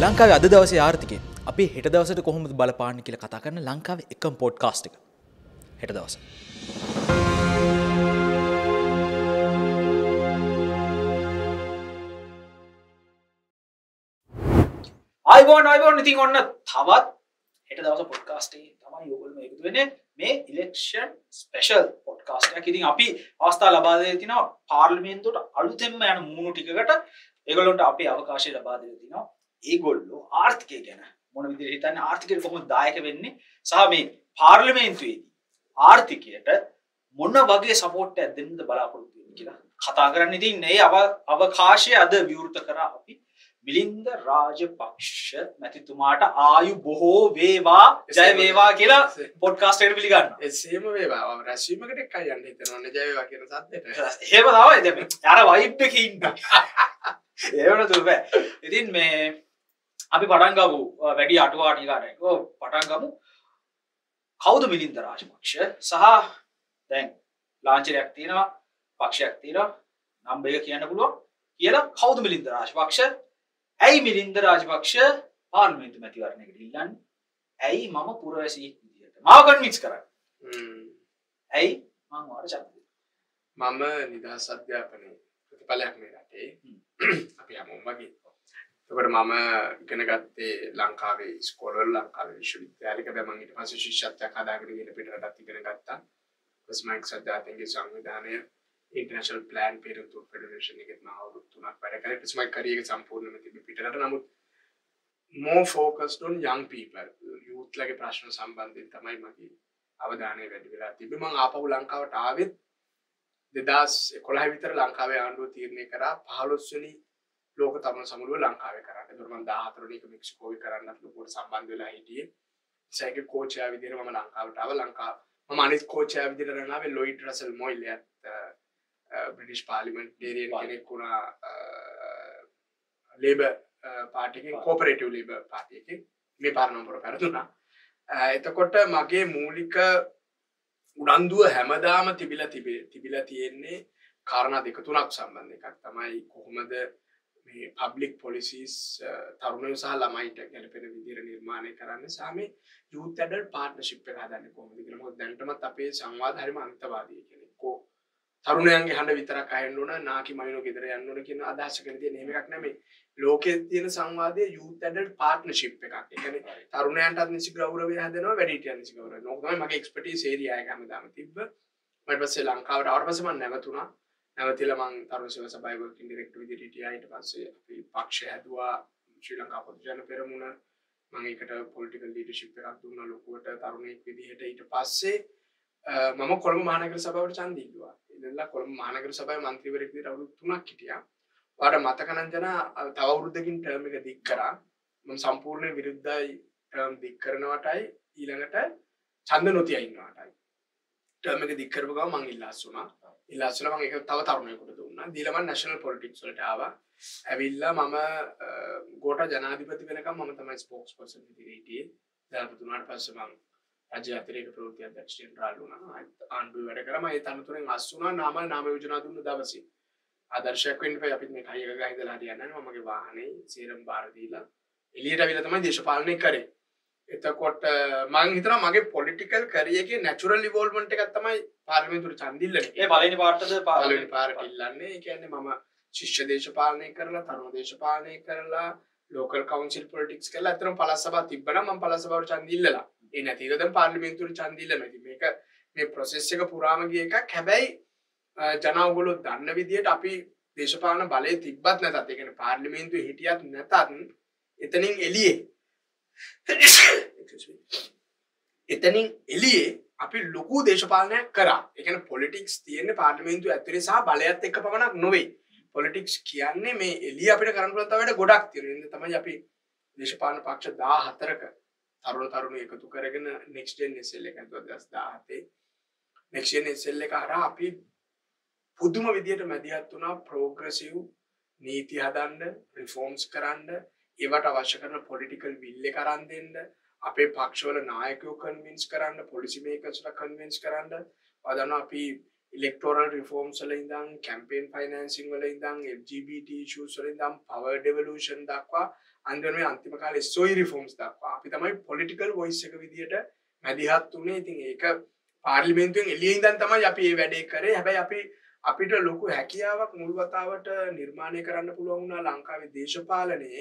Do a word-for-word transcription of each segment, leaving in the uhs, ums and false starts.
ලංකාවේ අද දවසේ ආර්ථිකය අපි හෙට දවසට කොහොමද බලපාන්නේ කියලා කතා කරන ලංකාවේ එකම පොඩ්කාස්ට් එක. හෙට දවස. ආයිබෝන් ආයිබෝන් ඉතින් ඔන්න තවත් හෙට දවස පොඩ්කාස්ට් එකේ තමයි ඔයගොල්ලෝ එකතු වෙන්නේ මේ ඉලෙක්ෂන් ස්පෙෂල් පොඩ්කාස්ට් එකක්. ඉතින් අපි අවස්ථාව ලබා දෙලා තිනවා පාර්ලිමේන්තුවට අලුතෙන්ම යන මූණු ටිකකට ඒගොල්ලන්ට අපි අවකාශය ලබා දෙලා තිනවා. ඒගොල්ලෝ ආර්ථිකය ගැන මොන විදිහට හිතන්නේ, ආර්ථිකයට කොහොමද දායක වෙන්නේ, සහ මේ පාර්ලිමේන්තුවේදී ආර්ථිකයට මොන වගේ සපෝට් එකක් දෙන්නද බලාපොරොත්තු වෙන්නේ කියලා කතා කරන්න. ඉතින් මේ අවකාශය අද විවෘත කරා අපි මිලින්ද රාජපක්ෂ මැතිතුමාට ආයු බොහෝ වේවා ජය වේවා කියලා පොඩ්කාස්ට් එකට පිළිගන්නවා. එසේම වේවා. මම රැස්වීමකට එක්කයි යන්න හිතනවනේ ජය වේවා කියන සද්දෙට. එහෙම තමයි. දැන් අර වයිබ් එකේ ඉන්නේ. ඒවන දුබෑ. ඉතින් මේ අපි පටන් ගමු වැඩි අටුවා ටිකකට. ඔව් පටන් ගමු. කවුද මිලින්ද රාජපක්ෂ? සහ දැන් ලාංඡනයක් තියෙනවා, පක්ෂයක් තියෙනවා, නම් එක කියන්න පුළුවන් කියලා කවුද මිලින්ද රාජපක්ෂ? ඇයි මිලින්ද රාජපක්ෂ පාර්ලිමේන්තු මැතිවරණයකට ඉල්ලන්නේ? ඇයි මම පුරවැසියෙක් විදියට මාව කන්වින්ස් කරන්නේ? ඇයි මම වාර ඡන්දය? මම නිදහස් අධ්‍යාපනයේ ප්‍රතිඵලයක් මේ රටේ. අපි හැමෝම වගේ. ඒකට මම ඉගෙන ගත්තේ ලංකාවේ ඉස්කෝලවල, ලංකාවේ විශ්වවිද්‍යාලයක. මම ඊට පස්සේ ශිෂ්‍යත්වයක් හදාගෙන ගිහින් පිටරටත් ඉගෙන ගත්තා. ඊස්මයික් සදාතේගේ සංවිධානය International Plan Parenthood Federation එකේ මම අවුරුදු තුනක් වැඩ කරේ. ඊට පස්සේ මගේ කැරියර් එක සම්පූර්ණයෙන්ම තිබ්බේ පිටරට. නමුත් more focused on young people, youth ලගේ ප්‍රශ්න සම්බන්ධයෙන් තමයි මගේ අවධානය වැඩි වෙලා තිබ්බේ. මම ආපහු ලංකාවට ආවෙත් දෙදහස් එකොළහ විතර ලංකාවේ ආණ්ඩුව තීරණය කරා පහළොස් වෙනි ලෝක තරුණ සමුළුව ලංකාවේ කරන්න. ඒකට මම දාහතර වෙනි එක මෙක්සිකෝවේ කරන්නත් ලොකුවට සම්බන්ධ වෙලා හිටියේ. සයිකල් කෝච්චයා විදිහට මම ලංකාවට ආවා. ලංකාව මම අනිත් කෝච්චයා විදිහට රණාවේ ලොයිඩ් රසල් මොයිල් එයත් බ්‍රිටිෂ් පාර්ලිමේන්ටේරියන් කෙනෙක් වුණා ලේබර් පාර්ටි එකේ, කෝපරේටිව් ලේබර් පාර්ටි එකේ. මේ පාර්ලිමේන්තුවර පෙරදුනා. එතකොට මගේ මූලික උනන්දුව හැමදාම තිබිලා තිබේ තිබිලා තියෙන්නේ කාරණා දෙක තුනක් සම්බන්ධ. එකක් තමයි කොහොමද මේ පබ්ලික් පොලිසිස් තරුණයෝ සහ ළමයිට ගැලපෙන විදිහට නිර්මාණය කරන්න, සහ මේ යූත් ඇඩල්ට් පාර්ට්නර්ෂිප් එක හදන්නේ කොහොමද කියලා. මොකද දැනටමත් අපේ සංවාද හරිම අන්තවාදී කියන්නේ. කො තරුණයන්ගේ හඬ විතරක් අහන්න ඕන, නාකි මයින්ෝ ගෙදර යන්න ඕන කියන අදහසකින් තියෙන එහෙම එකක් නෙමෙයි. ලෝකයේ තියෙන සංවාදයේ යූත් ඇඩල්ට් පාර්ට්නර්ෂිප් එකක්. ඒ කියන්නේ තරුණයන්ටත් නිසි ගෞරවය හදනවා, වැඩිහිටියන් නිසි ගෞරවය. ඒක තමයි මගේ එක්ස්පර්ටිස් ඒරියා එක හැමදාම තිබ්බ. ඊට පස්සේ ලංකාවට ආවට පස්සේ මම නැවතුණා. නැවතිලා මම තරුණ සේවා සභාවේ වර්කින් ඩිරෙක්ටර් විදිහට හිටියා. ඊට පස්සේ අපි පක්ෂය හැදුවා, ශ්‍රී ලංකා පොදු ජන පෙරමුණ. මම ඒකට පොලිටිකල් ලීඩර්ෂිප් එකක් දුන්නා ලොකුවට තරුණයෙක් විදිහට. ඊට පස්සේ මම කොළඹ මහනගර සභාවට ඡන්දය ඉල්ලුවා. ඉතින්ලා කොළඹ මහනගර සභාවේ മന്ത്രിවරයෙක් විදිහට අවුරුදු තුනක් හිටියා. ඔයාලට මතක නම් ජනා තව අවුරුද්දකින් ටර්ම් එක දික් කරා. මම සම්පූර්ණ විරුද්ධයි ටර්ම් දික් කරනවටයි ඊළඟට ඡන්ද නොතිය ඉන්නවටයි. ටර්ම් එක දික් කරපු ගමන් මම ඉල්ලාස් වුණා. ඉල්ලාස් වුණා මම ඒක තව තරුණයෙකුට දුන්නා. දීලා මම නැෂනල් පොලිටික්ස් වලට ආවා. ඇවිල්ලා මම ගෝඨා ජනාධිපති වෙනකම් මම තමයි ස්පෝක්ස් පර්සන් විදිහට හිටියේ. ජනාධිපති වුණාට පස්සේ මම රාජ්‍ය අතිරේක ප්‍රවෘත්ති අධ්‍යක්ෂ ජෙනරාල් වුණා. ආණ්ඩුවේ වැඩ කරා. මම ඒ තනතුරෙන් අස් වුණා. නාම නාම යෝජනා දුන්න දවසේ. ආදර්ශයක් වෙන්න එපා. අපිත් මේ කයි එක ගහ ඉඳලා හරියන්නේ නැහැ. මම මගේ වාහනේ සීරම් බාර දීලා එළියට අවිලා තමයි දේශපාලනය කරේ. එතකොට මම හිතනවා මගේ පොලිටිකල් කැරියර් එකේ නැචරල් ඉවෝල්ව්මන්ට් එකක් තමයි පාර්ලිමේන්තුවට ඡන්ද ඉල්ලන්නේ. ඒ පළවෙනි පාර්ටද පළවෙනි පාර්ට ඉල්ලන්නේ. ඒ කියන්නේ මම ශිෂ්‍ය දේශපාලනය කරලා, තරුණ දේශපාලනය කරලා, ලෝකල් කවුන්සිල් පොලිටික්ස් කරලා අතරම පළාත් සභාව තිබ්බනම් මම පළාත් සභාවට ඡන්ද ඉල්ලලා. ඒ නැතිව දැන් පාර්ලිමේන්තුවට ඡන්ද ඉල්ලනවා. ඉතින් මේක මේ ප්‍රොසෙස් එක පුරාම ගිය එකක්. හැබැයි ජනා ඔයගොල්ලෝ දන්න විදිහට අපි දේශපාලන බලය තිබ්බත් නැතත්, ඒ කියන්නේ පාර්ලිමේන්තුවේ හිටියත් නැතත් එතනින් එළියේ එතනින් එළියේ අපි ලොකු දේශපාලනයක් කරා. ඒ කියන්නේ පොලිටික්ස් තියෙන්නේ පාර්ලිමේන්තුව ඇතුලේ සහ බලයත් එක්ක පමණක් නෙවෙයි. පොලිටික්ස් කියන්නේ මේ එළිය අපිට කරන්න පුළුවන් තව වැඩ ගොඩක් තියෙනවා. ඉතින් තමයි අපි දේශපාලන පක්ෂ දාහතරක තරුණ තරුණිය එකතු කරගෙන next gen S L එක හදුවා දෙදහස් දාහතේ. next gen S L එක හරහා අපි පුදුම විදියට මැදිහත් වුණා ප්‍රෝග්‍රෙසිව් නීති හදන්න, රිෆෝම්ස් කරන්න, ඒවට අවශ්‍ය කරන පොලිටිකල් විල් එක අරන් දෙන්න, අපේ පක්ෂවල නායකයෝ කන්වින්ස් කරන්න, පොලිසි මේකර්ස්ලා කන්වින්ස් කරන්න. අදන අපි electoral reforms වල ඉඳන් campaign financing වල ඉඳන් L G B T issues වල ඉඳන් power devolution දක්වා අන්තිම අන්තිම කාලේ S O E reforms දක්වා අපි තමයි political voice එක විදියට මැදිහත් උනේ. ඉතින් ඒක පාර්ලිමේන්තුවෙන් එළියේ ඉඳන් තමයි අපි මේ වැඩේ කරේ. හැබැයි අපි අපිට ලොකු හැකියාවක් මුල් වතාවට නිර්මාණය කරන්න පුළුවන් වුණා ලංකාවේ දේශපාලනයේ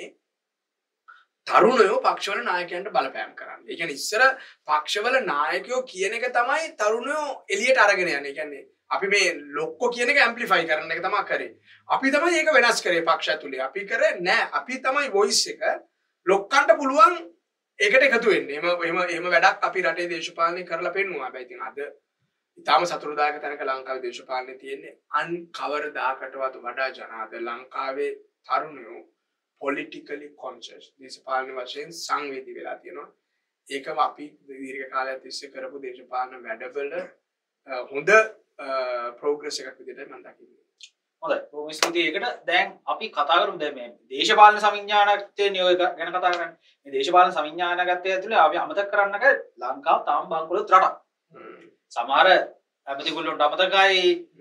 තරුණයෝ පක්ෂවල නායකයන්ට බලපෑම් කරන්න. ඒ කියන්නේ ඉස්සර පක්ෂවල නායකයෝ කියන එක තමයි තරුණයෝ එළියට අරගෙන යන්නේ. ඒ කියන්නේ අපි මේ ලොක්කෝ කියන එක ඇම්ප්ලිෆයි කරන එක තමයි කරේ. අපි තමයි ඒක වෙනස් කරේ පක්ෂ ඇතුලේ. අපි කරේ නෑ. අපි තමයි වොයිස් එක ලොක්කන්ට පුළුවන් ඒකට එකතු වෙන්න. එහෙම එහෙම එහෙම වැඩක් අපි රටේ දේශපාලනය කරලා පෙන්නුවා. හැබැයි ඉතින් අද ඉතාලම සතුටුදායක තැනක ලංකාවේ දේශපාලනය තියෙන්නේ අන් කවරදාකටවත් වඩා ජනාද ලංකාවේ තරුණයෝ politically conscious දේශපාලන වශයෙන් සංවේදී වෙලා තියෙනවා. ඒකම අපි දීර්ඝ කාලයක් තිස්සේ කරපු දේශපාලන වැඩවල හොඳ ප්‍රෝග්‍රස් එකක් විදිහට මම දකින්නේ. හොඳයි. බොහොම ස්තුතියි. ඒකට දැන් අපි කතා කරමු දැන් මේ දේශපාලන සවිඥානිකත්වයේ නියෝග ගැන කතා කරන්නේ. මේ දේශපාලන සවිඥානිකත්වය ඇතුලේ අපි අමතක කරන්නක ලංකාව තාම බංකොලොත් රටක්. සමහර ඇමතිගොල්ලොන්ට අමතකයි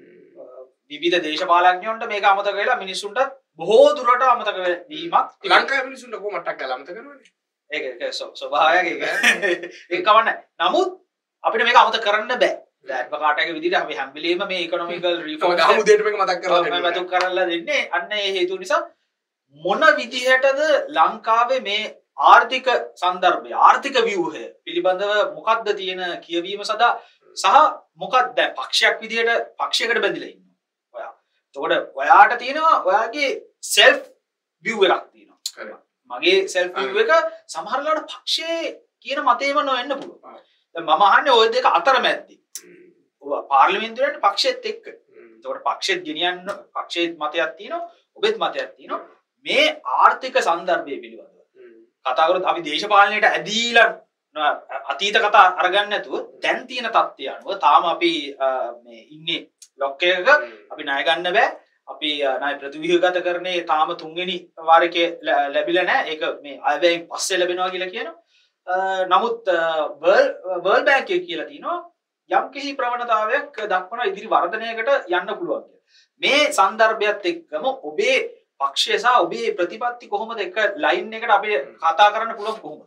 විවිධ දේශපාලඥයන්ට මේක අමතක වෙලා මිනිස්සුන්ට බොහෝ දුරට අමතක වීමක් ලංකාවේ මිනිස්සුන්ට කොහොමදක් ගාලා අමතක කරනවනේ. ඒක ඒක ස්වභාවයක් ඒක. ඒක කවන්න. නමුත් අපිට මේක අමතක කරන්න බෑ. ඇඩ්වොකේට් එක විදිහට අපි හැම වෙලේම මේ ඉකොනොමිකල් රිෆෝම් දහම් උදේට මේක මතක් කරලා දෙන්න. මතක් කරලා දෙන්නේ අන්න ඒ හේතුව නිසා මොන විදිහටද ලංකාවේ මේ ආර්ථික સંદર્ભය ආර්ථික ව්‍යුහය පිළිබඳව මොකක්ද තියෙන කියවීම සඳහා සහ මොකක්ද දැන් පක්ෂයක් විදිහට පක්ෂයකට බැඳිලා ඉන්නවා ඔයා. එතකොට ඔයාට තියෙනවා ඔයාගේ self view එකක් තියෙනවා. මගේ self view එක සමහර ලාට පක්ෂයේ කියන මතේම නොවෙන්න පුළුවන්. දැන් මම අහන්නේ ওই දෙක අතරමැද්දේ. ඔය පාර්ලිමේන්තුවේ පක්ෂෙත් එක්ක. එතකොට පක්ෂෙත් ගෙනියන්න පක්ෂයේ මතයක් තියෙනවා ඔබෙත් මතයක් තියෙනවා. මේ ආර්ථික સંદર્ભය පිළිබඳව කතා කරොත් අපි දේශපාලනයට ඇදීලා අතීත කතා අරගන්න නැතුව දැන් තියෙන තත්ත්වය අනුව තාම අපි මේ ඉන්නේ ලොක් එකක අපි ණය ගන්න බෑ. අපි ණය ප්‍රතිව්‍යුහගත කරන්නේ තාම තුන්වෙනි වාරකේ ලැබිලා නැහැ. ඒක මේ අයවැයෙන් පස්සේ ලැබෙනවා කියලා කියනවා. නමුත් වර්ල්ඩ් බැංක් එක කියලා තිනවා යම් කිසි ප්‍රවණතාවයක් දක්වන ඉදිරි වර්ධනයකට යන්න පුළුවන් කියලා. මේ સંદર્ભයත් එක්කම ඔබේ පක්ෂය සහ ඔබේ ප්‍රතිපත්ති කොහොමද එක ලයින් එකට අපි කතා කරන්න පුළුවන් කොහොමද?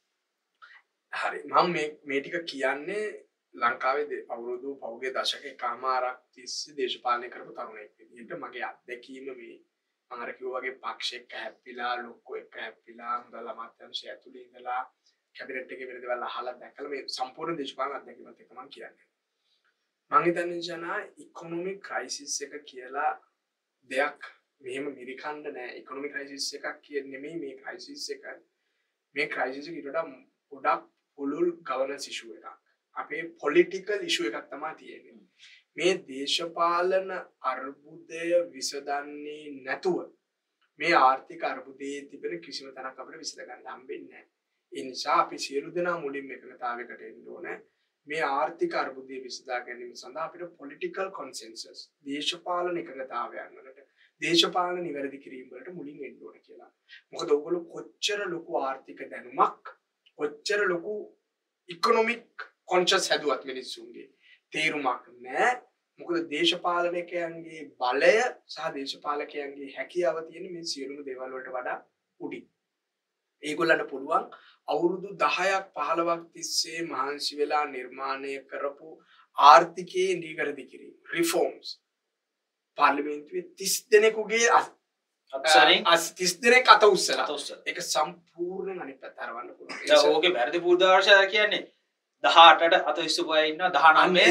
හරි. මම මේ මේ ටික කියන්නේ ලංකාවේ අවුරුදු පහුගිය දශක එකමාරක් තිස්සේ දේශපාලනය කරපු තරුණයෙක් විදිහට මගේ අත්දැකීම මේ මම අර කිව්වා වගේ පක්ෂයක හැප්පිලා ලොක්කෝ එක හැප්පිලා මුදල් අමාත්‍යාංශය ඇතුලේ ඉඳලා කැබිනට් එකේ වෙන දේවල් අහලා දැකලා මේ සම්පූර්ණ දේශපාලන අත්දැකීමත් එක්ක මම කියන්නේ. මම හිතන්නේ ජනා ඉකොනොමික් ක්‍රයිසිස් එක කියලා දෙයක් මෙහෙම මිරිකන්න නෑ. ඉකොනොමික් ක්‍රයිසිස් එකක් කියන්නේ නෙමෙයි මේ ක්‍රයිසිස් එක. මේ ක්‍රයිසිස් එක ඊට වඩා ගොඩක් පුළුල් ගවර්නන්ස් ඉෂුව එකක්. අපේ පොලිටිකල් ඉෂුව එකක් තමයි තියෙන්නේ. මේ දේශපාලන අර්බුදය විසඳන්නේ නැතුව මේ ආර්ථික අර්බුදයේ තිබෙන කිසිම තැනක් අපිට විසඳ ගන්න හම්බෙන්නේ නැහැ. ඒ නිසා අපි සියලු දෙනා මුලින්ම එකඟතාවයකට එන්න ඕනේ. මේ ආර්ථික අර්බුදය විසඳා ගැනීම සඳහා අපිට පොලිටිකල් කොන්සෙන්සස් දේශපාලන එකඟතාවයන් වලට දේශපාලන නිවැරදි කිරීම වලට මුලින් එන්න ඕනේ කියලා. මොකද ඔයගොල්ලෝ කොච්චර ලොකු ආර්ථික දැනුමක් කොච්චර ලොකු ඉකොනොමික් කොන්ෂස් හැදුවත් මිනිස්සුන්ගේ තේරුමක් නැහැ. මොකද දේශපාලනකයන්ගේ බලය සහ දේශපාලකයන්ගේ හැකියාව තියෙන මේ සියලුම දේවල් වලට වඩා උඩින්. ඒගොල්ලන්ට පුළුවන් අවුරුදු දහයක් පහළොවක් තිස්සේ මහන්සි වෙලා නිර්මාණය කරපු ආර්ථිකයේ නිවැරදි කිරීම රිෆෝම්ස් පාර්ලිමේන්තුවේ තිස් දෙනෙකුගේ අත්සරින් තිස් දෙනෙක් අත උස්සලා ඒක සම්පූර්ණයෙන් අනිත් පැත්ත හරවන්න පුළුවන්. දැන් ඕකේ වැරදි පුරුදාර්ශය කියන්නේ දහඅටට අත ඉස්සුපය ඉන්නවා දහනවය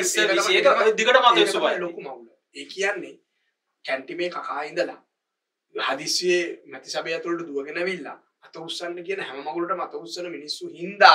දිගටම අත ඉස්සුපය ලොකු මවුල. ඒ කියන්නේ කැන්ටිමේ කකා ඉඳලා හදිස්සියේ මැති සභාව ඇතුළට දුවගෙන ඇවිල්ලා අත උස්සන්න කියන හැම මගුලටම අත උස්සන මිනිස්සු හින්දා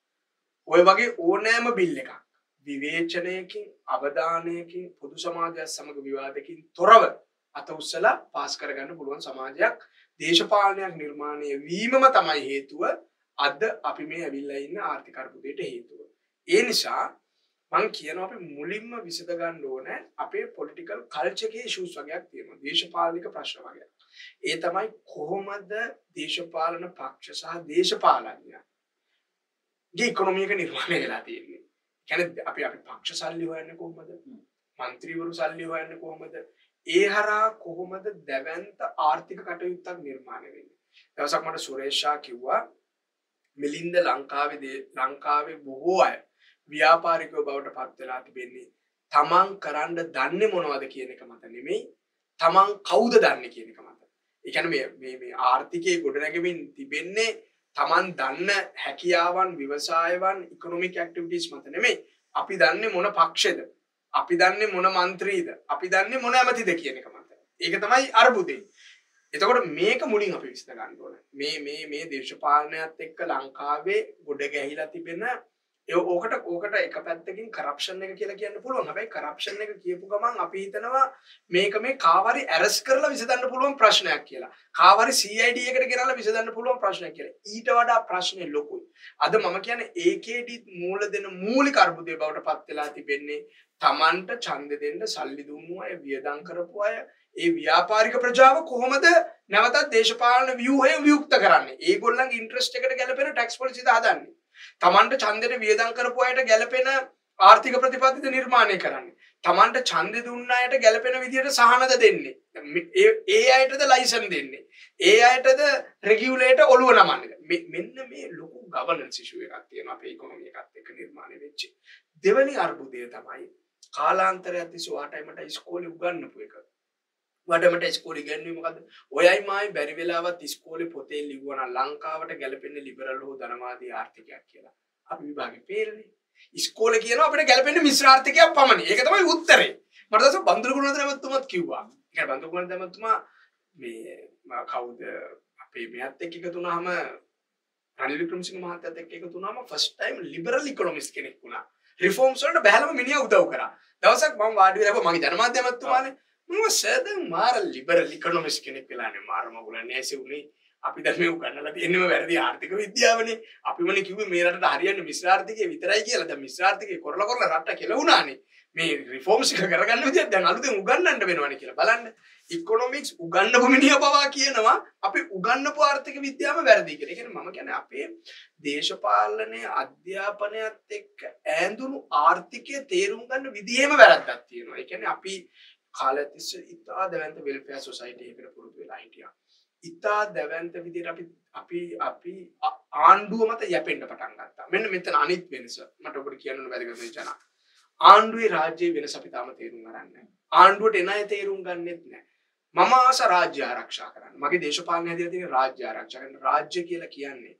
ඔය වගේ ඕනෑම බිල් එකක් විවේචනයකින් අවධානයකින් පොදු සමාජයත් සමග විවාදකින් තොරව අත උස්සලා පාස් කරගන්න පුළුවන් සමාජයක් දේශපාලනයක් නිර්මාණය වීමම තමයි හේතුව අද අපි මේ ඇවිල්ලා ඉන්න ආර්ථික අර්බුදයට හේතුව. ඒ නිසා මම කියනවා අපි මුලින්ම විසඳ ගන්න ඕනේ අපේ පොලිටිකල් කල්චර් එකේ ඉෂුස් වගේක් තියෙනවා. දේශපාලනික ප්‍රශ්න වගේක්. ඒ තමයි කොහොමද දේශපාලන පක්ෂ සහ දේශපාලඥයන් ගේ ඉකොනොමි එක නිර්මාණය වෙලා තියෙන්නේ. කියන්නේ අපි අපි පක්ෂ සල්ලි හොයන්නේ කොහොමද? මන්ත්‍රීවරු සල්ලි හොයන්නේ කොහොමද? ඒ හරහා කොහොමද දැවැන්ත ආර්ථික කටයුත්තක් නිර්මාණය වෙන්නේ? දවසක් මට සුරේෂා කිව්වා මිලින්ද ලංකාවේ ලංකාවේ බොහෝ අය ව්‍යාපාරිකයෝ බවට පත් වෙලා තිබෙන්නේ තමන් කරන්න දන්නේ මොනවද කියන එක මත නෙමෙයි තමන් කවුද දන්නේ කියන එක මත. ඒ කියන්නේ මේ මේ මේ ආර්ථිකයේ ගොඩනැගෙමින් තිබෙන්නේ තමන් දන්න හැකියාවන් ව්‍යවසායවන් ඉකොනොමික් ඇක්ටිවිටීස් මත නෙමෙයි. අපි දන්නේ මොන පක්ෂෙද? අපි දන්නේ මොන മന്ത്രിද? අපි දන්නේ මොන ඇමතිද කියන එක මත. ඒක තමයි අර්බුදේ. එතකොට මේක මුලින් අපි විශ්ල ගන්න ඕනේ. මේ මේ මේ දේශපාලනයත් එක්ක ලංකාවේ ගොඩ ගැහිලා තිබෙන ඒ ඕකට ඕකට එක පැත්තකින් කරප්ෂන් එක කියලා කියන්න පුළුවන්. හැබැයි කරප්ෂන් එක කියපු ගමන් අපි හිතනවා මේක මේ කාවරි ඇරස් කරලා විසඳන්න පුළුවන් ප්‍රශ්නයක් කියලා. කාවරි සී අයි ඩී එකට ගෙනල්ලා විසඳන්න පුළුවන් ප්‍රශ්නයක් කියලා. ඊට වඩා ප්‍රශ්නේ ලොකුයි. අද මම කියන්නේ ඒ කේ ඩී මූල දෙන මූලික අර්බුදය බවට පත් වෙලා තිබෙන්නේ තමන්ට ඡන්ද දෙන්න සල්ලි දුන්නු අය වියදම් කරපු අය ඒ ව්‍යාපාරික ප්‍රජාව කොහොමද නැවතත් දේශපාලන ව්‍යුහය වියුක්ත කරන්නේ? ඒගොල්ලන්ගේ ඉන්ට්‍රස්ට් එකට ගැලපෙන ටැක්ස් පොලිසිද හදන්නේ. තමන්ට ඡන්දෙට වියදම් කරපු අයට ගැලපෙන ආර්ථික ප්‍රතිපත්තිද නිර්මාණය කරන්නේ. තමන්ට ඡන්දෙ දුන්න අයට ගැලපෙන විදියට සහනද දෙන්නේ. ඒ ඒ අයටද ලයිසන් දෙන්නේ. ඒ අයටද රෙගියුලේටර් ඔළුව නමන්නේ. මෙන්න මේ ලොකු ගවර්නන්ස් ඉෂුව එකක් තියෙනවා අපේ ඉකොනොමි එකත් එක්ක නිර්මාණය වෙච්ච. දෙවැනි අර්බුදය තමයි කාලාන්තරයක් තිස්සේ ඔයාටයි මට ඉස්කෝලේ උගන්වපු එක. වඩමට ඉස්කෝලේ ඉගෙනුවේ මොකද්ද? ඔයයි මායි බැරි වෙලාවත් ඉස්කෝලේ පොතේ ලිව්වනම් ලංකාවට ගැලපෙන්නේ ලිබරල් හෝ ධනවාදී ආර්ථිකයක් කියලා. අපි විභාගේ පේරනේ. ඉස්කෝලේ කියනවා අපිට ගැලපෙන්නේ මිශ්‍ර ආර්ථිකයක් පමණයි. ඒක තමයි උත්තරේ. මට දැන් බන්දුරු ගුණවර්ධන මහත්මයාත් කිව්වා. ඒ කියන්නේ බන්දුරු ගුණවර්ධන මහත්මයා මේ කවුද අපේ මෙයත් එක්ක එකතු වුණාම රනිල් වික්‍රමසිංහ මහත්තයාත් එක්ක එකතු වුණාම ෆස්ට් ටයිම් ලිබරල් ඉකොනොමිස්ට් කෙනෙක් වුණා. රිෆෝම්ස් වලට බහැලම මිනිහා උදව් කරා. දවසක් මම වාඩි වෙලා මගේ ජනමාධ්‍ය මහත්මයානේ මම සෑදන් මාර ලිබරල් ඉකොනොමිස්ට් කෙනෙක් වෙලානේ මාර මගුල නැසෙ උනේ. අපි දැන් මේ උගන්නලා තියෙන්නම වැරදි ආර්ථික විද්‍යාවනේ. අපිමනේ කිව්වේ මේ රටට හරියන්නේ මිශ්‍ර ආර්ථිකය විතරයි කියලා. දැන් මිශ්‍ර ආර්ථිකය කරලා කරලා රට කෙලවුණානේ. මේ රිෆෝම්ස් එක කරගන්න විදියක් දැන් අලුතෙන් උගන්නන්න වෙනවනේ කියලා. බලන්න. ඉකොනොමික්ස් උගන්නපු මිනිහා පවා කියනවා අපි උගන්නපු ආර්ථික විද්‍යාව වැරදි කියලා. ඒ කියන්නේ මම කියන්නේ අපේ දේශපාලනයේ අධ්‍යාපනයත් එක්ක ඈඳුණු ආර්ථිකය තේරුම් ගන්න විදිහෙම වැරද්දක් තියෙනවා. ඒ කියන්නේ අපි කාලයක් තිස්සේ ඉතා දැවැන්ත වෙල්ෆෙයාර් සොසයිටි එකකට පුරුදු වෙලා හිටියා. ඉතා දැවැන්ත විදිහට අපි අපි අපි ආණ්ඩුව මත යැපෙන්න පටන් ගත්තා. මෙන්න මෙතන අනිත් වෙනස මට ඔබට කියන්න ඕන වැදගත් වෙන. ආණ්ඩුවේ රාජ්‍යයේ වෙනස අපි තාම තේරුම් ගන්න නැහැ. ආණ්ඩුවට එන අය තේරුම් ගන්නෙත් නැහැ. මම ආස රාජ්‍ය ආරක්ෂා කරන්න. මගේ දේශපාලන හැදිලා තියෙන රාජ්‍ය ආරක්ෂා කරන්න. රාජ්‍ය කියලා කියන්නේ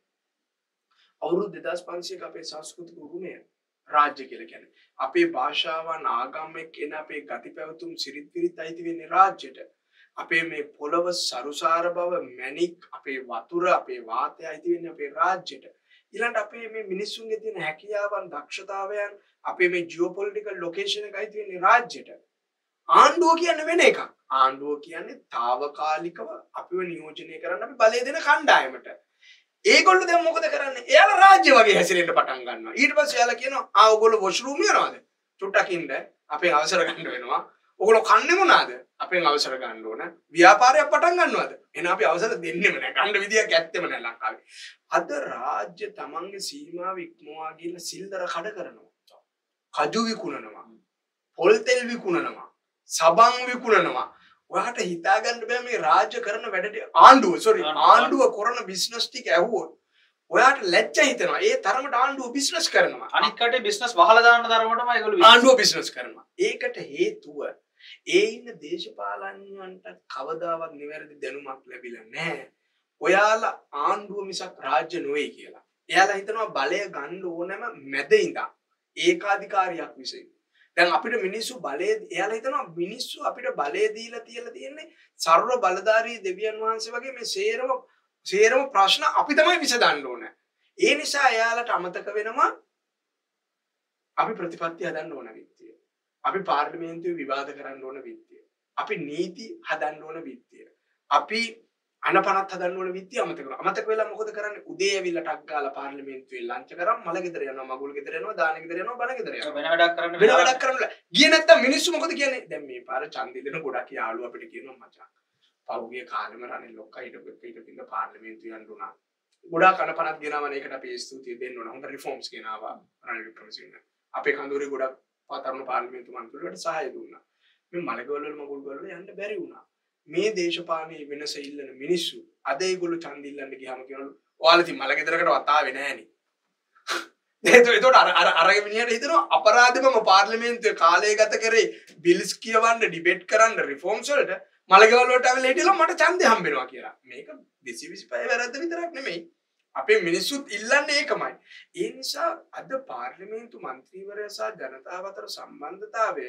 අවුරුදු දෙදාස් පන්සියයක අපේ සංස්කෘතික උරුමය. රාජ්‍ය කියලා කියන්නේ අපේ භාෂාවන් ආගම් එක්ක එන අපේ ගති පැවතුම් සිරිත් විරිත් අයිති වෙන්නේ රාජ්‍යට. අපේ මේ පොළව සරුසාර බව මැණික් අපේ වතුර අපේ වාතය අයිති වෙන්නේ අපේ රාජ්‍යට. ඊළඟට අපේ මේ මිනිස්සුන්ගේ තියෙන හැකියාවන් දක්ෂතාවයන් අපේ මේ ජියෝපොලිටිකල් ලොකේෂන් එක අයිති වෙන්නේ රාජ්‍යට. ආණ්ඩුව කියන්නේ වෙන එකක්. ආණ්ඩුව කියන්නේ తాවකාලිකව අපිව නියෝජනය කරන්න අපි බලය දෙන කණ්ඩායමට. ඒගොල්ලෝ දැන් මොකද කරන්නේ? එයාලා රාජ්‍ය වගේ හැසිරෙන්න පටන් ගන්නවා. ඊට පස්සේ එයාලා කියනවා ආ ඔයගොල්ලෝ වොෂ්රූම් යනවාද? චුට්ටක් ඉන්න අපෙන් අවසර ගන්න වෙනවා. ඔයගොල්ලෝ කන්නේ මොනවාද? අපෙන් අවසර ගන්න ඕන. ව්‍යාපාරයක් පටන් ගන්නවද? එහෙනම් අපි අවසර දෙන්නෙම නැහැ. ගන්න විදියක් ඇත්තෙම නැහැ ලංකාවේ. අද රාජ්‍ය තමන්ගේ සීමාව ඉක්මවා ගිහින් සිල්දර කඩ කරනවා. කජු විකුණනවා. පොල් තෙල් විකුණනවා. සබන් විකුණනවා. ඔයාට හිතා ගන්න බෑ මේ රාජ්‍ය කරන වැඩට ආණ්ඩුව සෝරි ආණ්ඩුව කරන බිස්නස් ටික ඇහුවොත් ඔයාට ලැජ්ජ හිතෙනවා. ඒ තරමට ආණ්ඩුව බිස්නස් කරනවා. අනිත් කටේ බිස්නස් වහලා දාන්න තරමටම ඒගොල්ලෝ ආණ්ඩුව බිස්නස් කරනවා. ඒකට හේතුව ඒ ඉන්න දේශපාලඥයන්ට කවදාවත් නිවැරදි දැනුමක් ලැබිලා නැහැ. ඔයාලා ආණ්ඩුව මිසක් රාජ්‍ය නෙවෙයි කියලා. එයාලා හිතනවා බලය ගන්න ඕනම මැද ඉඳන් ඒකාධිකාරියක් විසින්. දැන් අපිට මිනිස්සු බලය එයාලා හිතනවා මිනිස්සු අපිට බලය දීලා තියලා තියෙන්නේ සර්ව බලධාරී දෙවියන් වහන්සේ වගේ මේ සේරම සේරම ප්‍රශ්න අපි තමයි විසඳන්න ඕන. ඒ නිසා එයාලට අමතක වෙනවා අපි ප්‍රතිපත්ති හදන්න ඕන විත්තිය. අපි පාර්ලිමේන්තුවේ විවාද කරන්න ඕන විත්තිය. අපි නීති හදන්න ඕන විත්තිය. අපි අනපනත් හදන්න ඕන විත්තිය අමතක කරනවා. අමතක වෙලා මොකද කරන්නේ? උදේ ඇවිල්ලා ටක් ගාලා පාර්ලිමේන්තුවේ ලංච කරන් මල ගෙදර යනවා, මගුල් ගෙදර යනවා, දාන ගෙදර යනවා, බණ ගෙදර යනවා. වෙන වැඩක් කරන්න වෙන වැඩක් කරන්න ගියේ නැත්තම් මිනිස්සු මොකද කියන්නේ? දැන් මේ පාර ඡන්දෙ දෙන ගොඩක් යාළුවෝ අපිට කියනවා මචං. පෞගිය කාලෙම රනිල් ලොක්කා හිටපු පිටින් පාර්ලිමේන්තුව යන්න උනා. ගොඩාක් අනපනත් ගෙනාවන එකට අපි ස්තුතිය දෙන්න ඕන. හොඳ රිෆෝම්ස් ගෙනාවා රනිල් වික්‍රමසිංහ. අපේ කඳුරේ ගොඩක් තරුණ පාර්ලිමේන්තු මන්ත්‍රීවරුන්ට සහාය දුන්නා. මේ මලගවල වල මගුල් වල යන්න බැරි වුණා. මේ දේශපාලනයේ වෙනස ඉල්ලන මිනිස්සු අද ඒගොල්ලෝ ඡන්ද ඉල්ලන්න ගියාම කියනවලු ඔයාලා ඉතින් මලගෙදරකටවත් ආවේ නෑනේ. ඒතකොට අර අර අරගෙන මිනිහට හිතනවා අපරාධෙම පාර්ලිමේන්තුවේ කාලය ගත කරේ බිල්ස් කියවන්න ඩිබේට් කරන්න රිෆෝම්ස් වලට මලගෙවල් වලට ඇවිල්ලා හිටියලා මට ඡන්දේ හම්බ වෙනවා කියලා. මේක දෙසිය විසිපහ වැරද්ද විතරක් නෙමෙයි. අපේ මිනිස්සුත් ඉල්ලන්නේ ඒකමයි. ඒ නිසා අද පාර්ලිමේන්තු මන්ත්‍රීවරයා සහ ජනතාව අතර සම්බන්ධතාවය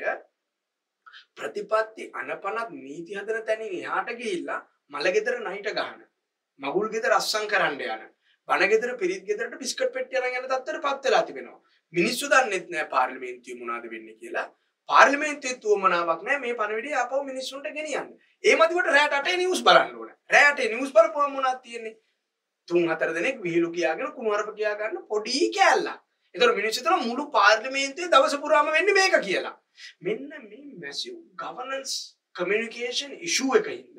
ප්‍රතිපත්ති අනපනත් නීති හදන තැනින් එහාට ගිහිල්ලා මලගෙදර නයිට ගහන මගුල් ගෙදර අස්සම් කරන්න යන බණ ගෙදර පිරිත් ගෙදරට බිස්කට් පෙට්ටිය අරන් යන තත්ත්වයට පත් වෙලා තිබෙනවා. මිනිස්සු දන්නෙත් නෑ පාර්ලිමේන්තුවේ මොනවද වෙන්නේ කියලා. පාර්ලිමේන්තුවේ තුවමනාවක් නෑ මේ පණවිඩය ආපහු මිනිස්සුන්ට ගෙනියන්න. ඒ මදිවට රැට අටේ නිවුස් බලන්න ඕන. රැට අටේ නිවුස් බලපුවම මොනවද තියෙන්නේ? තුන් හතර දෙනෙක් විහිළු කියාගෙන කුණුහරුප කියා ගන්න පොඩි කෑල්ලක්. ඒතර මිනිස්සු හිතන මුළු පාර්ලිමේන්තුවේ දවස පුරාම වෙන්නේ මේක කියලා. මෙන්න මේ massive governance communication issue එකකින්ද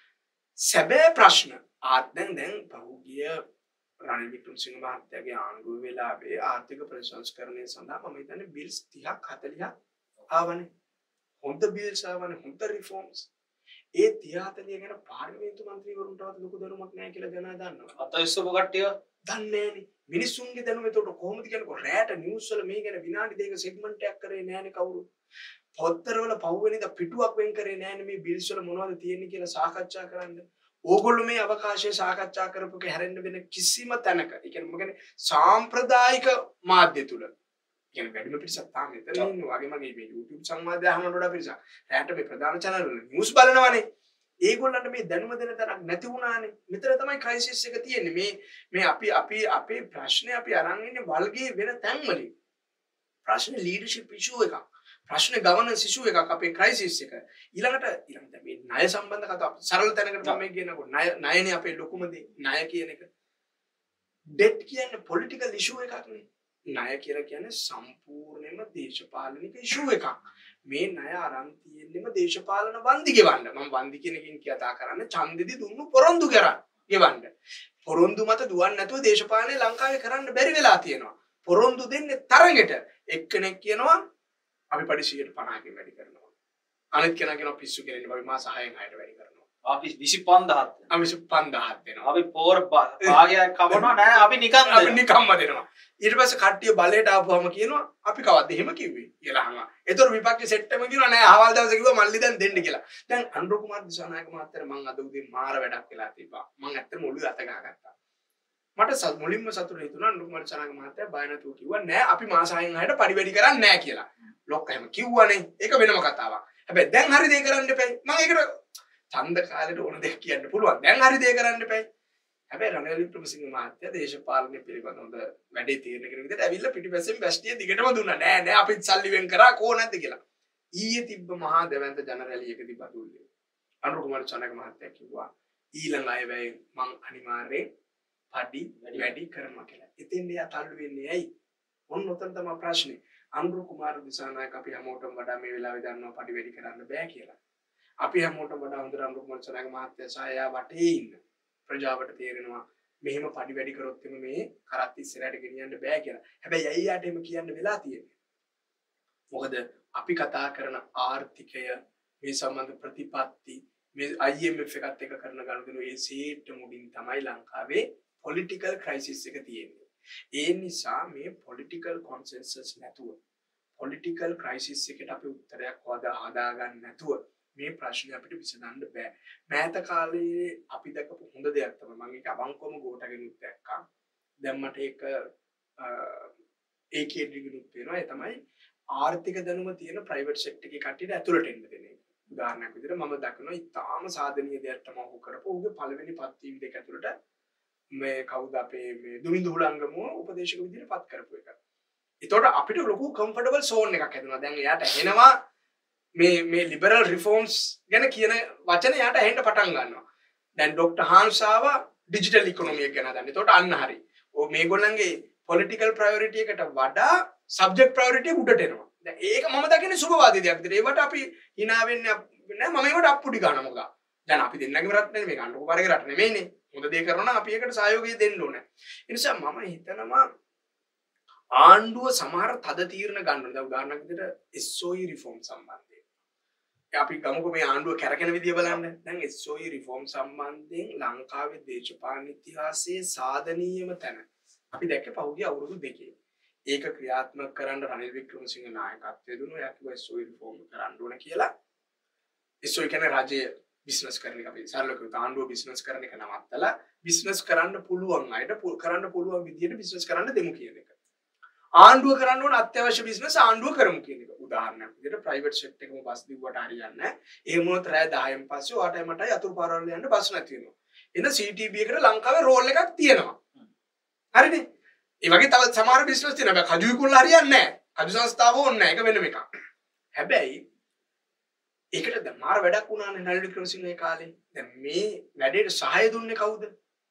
සැබෑ ප්‍රශ්න ආත් දැන් දැන් පහුගිය රනිල් වික්‍රමසිංහ මහත්තයාගේ ආණ්ඩුව වෙලාවේ ආර්ථික ප්‍රතිසංස්කරණය සඳහා මම හිතන්නේ බිල්ස් තිහක් හතළිහක් ආවනේ. හොඳ බිල්ස් ආවනේ, හොඳ රිෆෝම්ස්. ඒ තිහ හතළිහ ගැන පාර්ලිමේන්තු මන්ත්‍රීවරුන්ටවත් ලොකු දැනුමක් නැහැ කියලා ජනයා දන්නවා. අතවිස්සපු කට්ටිය දන්නේ නැහනේ. මිනිස්සුන්ගේ දැනුම එතකොට කොහොමද කියනකො රැට නිවුස් වල මේ ගැන විනාඩි දෙක සෙග්මන්ට් එකක් කරේ නැහනේ කවුරු. පොත්තරවල පහුවෙනිද පිටුවක් වෙන් කරේ නැහනේ මේ බිල්ස් වල මොනවද තියෙන්නේ කියලා සාකච්ඡා කරන්න. ඕගොල්ලෝ මේ අවකාශයේ සාකච්ඡා කරපුක හැරෙන්න වෙන කිසිම තැනක ඒ කියන්නේ මොකද සාම්ප්‍රදායික මාධ්‍ය තුල කියන්නේ වැඩිම පිටසක් තාම මෙතන ඉන්නවා වගේ මගේ මේ YouTube සංවාදය අහනකොට වඩා පිටසක් රැට මේ ප්‍රධාන channel වල නිවුස් බලනවානේ ඒගොල්ලන්ට මේ දැනුම දෙන තරක් නැති වුණානේ මෙතන තමයි ක්‍රයිසිස් එක තියෙන්නේ මේ මේ අපි අපි අපේ ප්‍රශ්නේ අපි අරන් ඉන්නේ වල්ගේ වෙන තැන් වලින් ප්‍රශ්නේ ලීඩර්ෂිප් ඉෂුව එකක් ප්‍රශ්නේ ගවර්නන්ස් ඉෂුව එකක් අපේ ක්‍රයිසිස් එක ඊළඟට ඊළඟට මේ ණය සම්බන්ධ කතාව සරල තැනකට මම කියනකොට ණය ණයනේ අපේ ලොකුම දේ ණය කියන එක ඩෙට් කියන්නේ පොලිටිකල් ඉෂුව එකක් නේ ණය කියලා කියන්නේ සම්පූර්ණයෙන්ම දේශපාලනික ඉෂුව එකක් මේ ණය අරන් තියෙන්නේම දේශපාලන වන්දි ගෙවන්න මම වන්දි කියන එකෙන් කතා කරන්නේ ඡන්දෙදි දුන්නු පොරොන්දු කරන් ගෙවන්න පොරොන්දු මත දුවන්නේ නැතුව දේශපාලනේ ලංකාවේ කරන්න බැරි වෙලා තියෙනවා පොරොන්දු දෙන්නේ තරගෙට එක්කෙනෙක් කියනවා අපි පඩි සියයට පනහකින් වැඩි කරනවා අනිත් කෙනා කියනවා පිස්සු කෙනෙක් අපි මාස හයෙන් හයට වැඩි කරනවා අපි විසි පන්දාහක් අපි විසි පන්දාහක් දෙනවා අපි පෝර භාගයක් කවනවා නෑ අපි නිකන් අපි නිකම්ම දෙනවා ඊට පස්සේ කට්ටිය බලයට ආපුවම කියනවා අපි කවද්ද එහෙම කිව්වේ කියලා අහනවා ඒතර විපක්ෂ සෙට් එකම කියනවා නෑ අහවල් දවසේ කිව්වා මල්ලි දැන් දෙන්න කියලා දැන් අනුර කුමාර දිසානායක මහත්තයා මම අද උදේ මාර වැඩක් වෙලා තිබ්බා මම ඇත්තටම ඔළුවේ අත ගහගත්තා මට මුලින්ම සතුටු හිතුණා අනුර කුමාර දිසානායක මහත්තයා බය නැතුව කිව්වා නෑ අපි මාස හයෙන් හයට පඩි වැඩි කරන්නේ නෑ කියලා ලොක්ක එහෙම කිව්වනේ ඒක වෙනම කතාවක් හැබැයි දැන් හරි දේ කරන්න එපයි මම ඒකට ඡන්ද කාලේට ඕන දෙයක් කියන්න පුළුවන් දැන් හරි දේ කරන්න එපයි හැබැයි රනිල් වික්‍රමසිංහ මහත්තයා දේශපාලනය පිළිබඳව හොඳ වැඩේ තීරණ කරන විදිහට ඇවිල්ලා පිටිපස්සෙන් බැස්ටිය දිගටම දුන්නා නෑ නෑ අපිත් සල්ලි වෙන් කරා කෝ නැද්ද කියලා ඊයේ තිබ්බ මහා දෙවන්ත ජන රැලියකදී බදුල්ලේ අනුර කුමාර චනක මහත්තයා කිව්වා ඊළඟ අයවැය මං අනිවාර්යෙන් පඩි වැඩි කරනවා කියලා එතෙන් එයා තල්ලු වෙන්නේ ඇයි ඔන්න ඔතන තමයි ප්‍රශ්නේ අනුර කුමාර දිසානායක අපි හැමෝටම වඩා මේ වෙලාවේ දන්නවා පඩි වැඩි කරන්න බෑ කියලා අපි හැමෝටම වඩා හොඳට අනුර කුමාර චනක මහත්තයා සහ එයා වටේ ඉන්න ප්‍රජාවට තේරෙනවා මෙහෙම පඩි වැඩි කරොත් එම මේ කරත් ඉස්සරහට ගෙනියන්න බෑ කියලා. හැබැයි ඇයි යාට එහෙම කියන්න වෙලා තියෙන්නේ? මොකද අපි කතා කරන ආර්ථිකය මේ සම්බන්ධ ප්‍රතිපත්ති මේ I M F එකත් එක්ක කරන ගනුදෙනු ඒ සීට් මුඩින් තමයි ලංකාවේ පොලිටිකල් ක්‍රයිසිස් එක තියෙන්නේ. ඒ නිසා මේ පොලිටිකල් කොන්සෙන්සස් නැතුව පොලිටිකල් ක්‍රයිසිස් එකට අපි උත්තරයක් හොදා හදා ගන්න නැතුව මේ ප්‍රශ්නේ අපිට විසඳන්න බෑ. මෑත කාලේ අපි දැකපු හොඳ දෙයක් තමයි මම ඒක අවංකවම ගෝඨගෙනුත් දැක්කා. දැන් මට ඒක ඒකේ දිගුනුත් වෙනවා. ඒ තමයි ආර්ථික දැනුම තියෙන ප්‍රයිවට් සෙක්ටර් එකේ කට්ටියට ඇතුළට එන්න දෙන එක. උදාහරණයක් විදිහට මම දක්වනවා ඉතාම සාධනීය දෙයක් තමයි ඔහු කරපු. ඔහුගේ පළවෙනි පත් ටීවී දෙක ඇතුළට මේ කවුද අපේ මේ දුමින්දු හුලංගම උපදේශක විදිහට පත් කරපු එක. ඒතකොට අපිට ලොකු කම්ෆර්ටබල් සෝන් එකක් හැදුණා. දැන් එයාට ඇහෙනවා මේ මේ ලිබරල් රිෆෝම්ස් ගැන කියන වචන යාට ඇහෙන්න පටන් ගන්නවා. දැන් ડોක්ටර් හාන්ස් ආවා ඩිජිටල් ඉකොනොමි එක ගැන දන්න. ඒතකොට අන්න හරි. ඔය මේගොල්ලන්ගේ පොලිටිකල් ප්‍රයොරිටි එකට වඩා සබ්ජෙක්ට් ප්‍රයොරිටි උඩට එනවා. දැන් ඒක මම දකින්නේ සුබවාදී දෙයක් විදිහට. ඒවට අපි hina වෙන්නේ නැහැ. මම ඒකට අප්පුඩි ගන්න මොකද? දැන් අපි දෙන්නගේම රට නෙමෙයි මේක අනුර කුමාරගේ රට නෙමෙයිනේ. හොඳ දේ කරනවා නම් අපි ඒකට සහයෝගය දෙන්න ඕනේ. ඒ නිසා මම හිතනවා ආණ්ඩුව සමහර තද තීරණ ගන්න ඕනේ. දැන් උදාහරණයක් විදිහට S O E රිෆෝම් සම්බන්ධයෙන්. අපි ගමුකෝ මේ ආණ්ඩුව කැරකෙන විදිය බලන්න. දැන් S O E රිෆෝම් සම්බන්ධයෙන් ලංකාවේ දේශපාලන ඉතිහාසයේ සාධනීයම තැන අපි දැක්කේ පහුගිය අවුරුදු දෙකේ. ඒක ක්‍රියාත්මක කරන්න රනිල් වික්‍රමසිංහ නායකත්වයේ දුන්නු යක් S O E රිෆෝම් කරන්න ඕන කියලා. S O E කියන්නේ රජය බිස්නස් කරන එක අපි සරලව කිව්වොත් ආණ්ඩුව බිස්නස් කරන එක නවත්තලා බිස්නස් කරන්න පුළුවන් අයට කරන්න පුළුවන් විදියට බිස්නස් කරන්න දෙමු කියන එක. ආණ්ඩුව කරන්න ඕන අත්‍යවශ්‍ය බිස්නස් ආණ්ඩුව කරමු කියන එක. උදාහරණයක් විදිහට ප්‍රයිවට් සෙක්ටර් එකම බස් දිව්වට හරියන්නේ නැහැ. එහෙම වුණොත් රෑ දහයෙන් පස්සේ ඔයාටයි මටයි අතුරු පාරවල් යන්න බස් නැති වෙනවා. එහෙනම් C T B එකට ලංකාවේ රෝල් එකක් තියෙනවා. හරිනේ? ඒ වගේ තව සමහර බිස්නස් තියෙනවා. කජු විකුණන හරියන්නේ නැහැ. කජු සංස්ථාව ඕනේ නැහැ. ඒක වෙනම එකක්. හැබැයි ඒකට දැන් මාර වැඩක් වුණානේ රනිල් වික්‍රමසිංහගේ කාලේ. දැන් මේ වැඩේට සහාය දුන්නේ කවුද?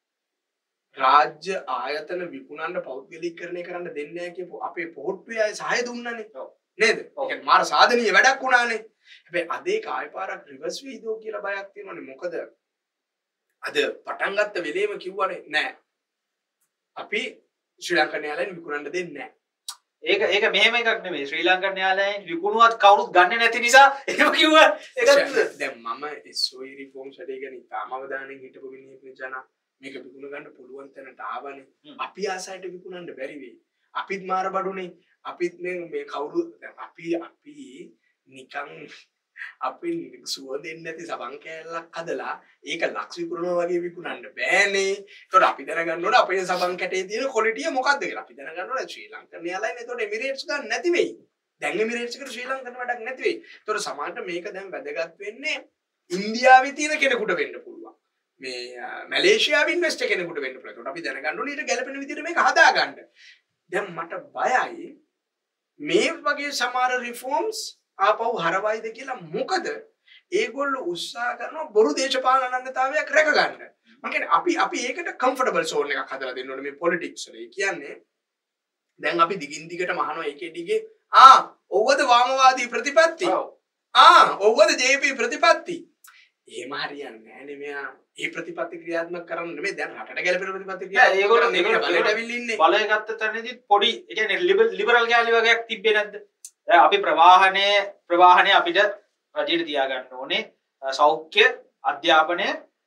රාජ්‍ය ආයතන විකුණන්න පෞද්ගලීකරණය කරන්න දෙන්නේ නැහැ කියපු අපේ පොහොට්ටුවේ අය සහාය දුන්නානේ. නේද? ඒ කියන්නේ මාර සාධනීය වැඩක් වුණානේ. හැබැයි අද ඒක ආය පාරක් රිවර්ස් වෙයිදෝ කියලා බයක් තියෙනවානේ. මොකද අද පටන් ගත්ත වෙලේම කිව්වනේ නෑ. අපි ශ්‍රී ලංකන් එයාලයින් විකුණන්න දෙන්නේ නෑ. ඒක ඒක මෙහෙම එකක් නෙමෙයි. ශ්‍රී ලංකන් එයාලයින් විකුණුවත් කවුරුත් ගන්නෙ නැති නිසා එහෙම කිව්වා. ඒකත් දැන් මම S O E රිෆෝම්ස් වැඩේ ගැන ඉතාම අවධානයෙන් හිටපු මිනිහෙක් නේ මේක විකුණ ගන්න පුළුවන් තැනට ආවනේ. අපි ආසයට විකුණන්න බැරි වෙයි. අපිත් මාර බඩුනේ. අපිත් මේ මේ කවුරු අපි අපි නිකන් අපි සුවඳෙන්නේ නැති සබන් කෑල්ලක් හදලා ඒක ලක්ෂ විකුණනවා වගේ විකුණන්න බෑනේ. ඒතකොට අපි දැනගන්න ඕනේ අපේ සබන් කැටේ තියෙන ක්වොලිටිය මොකක්ද කියලා. අපි දැනගන්න ඕනේ ශ්‍රී ලංකන් එයාලයින් ඒතකොට එමිරේට්ස් ගන්න නැති වෙයි. දැන් එමිරේට්ස් එකට ශ්‍රී ලංකන් වැඩක් නැති වෙයි. ඒතකොට සමහරට මේක දැන් වැදගත් වෙන්නේ ඉන්දියාවේ තියෙන කෙනෙකුට වෙන්න පුළුවන්. මේ මැලේසියාවේ ඉන්වෙස්ටර් කෙනෙකුට වෙන්න පුළුවන්. ඒකට අපි දැනගන්න ඕනේ ඊට ගැලපෙන විදිහට මේක හදාගන්න. දැන් මට බයයි මේ වගේ සමහර රිෆෝම්ස් ආපහු හරවයිද කියලා. මොකද ඒගොල්ලෝ උත්සාහ කරනවා බොරු දේශපාලන අනන්‍යතාවයක් රැකගන්න. මම කියන්නේ අපි අපි ඒකට කම්ෆර්ටබල් සෝන් එකක් හදලා දෙන්න ඕනේ මේ පොලිටික්ස් වල. ඒ කියන්නේ දැන් අපි දිගින් දිගට මහනවා එකේ දිගේ ආ ඔව්වද වාමවාදී ප්‍රතිපත්ති. ආ ඔව්වද J P ප්‍රතිපත්ති. එහෙම හරියන්නේ නැහැ නේ මෙයා. ඒ ප්‍රතිපත්ති ක්‍රියාත්මක කරන්න නෙමෙයි දැන් රටට ගැලපෙන ප්‍රතිපත්ති ක්‍රියාත්මක ඒගොල්ලෝ කරන්න බලයට අවිල්ල ඉන්නේ. බලය ගත්ත තැනදී පොඩි ඒ කියන්නේ ලිබරල් ගෑලි වගේක් තිබ්බේ නැද්ද? දැන් අපි ප්‍රවාහනයේ ප්‍රවාහනයේ අපිට රජයට තියාගන්න ඕනේ සෞඛ්‍ය අධ්‍යාපනය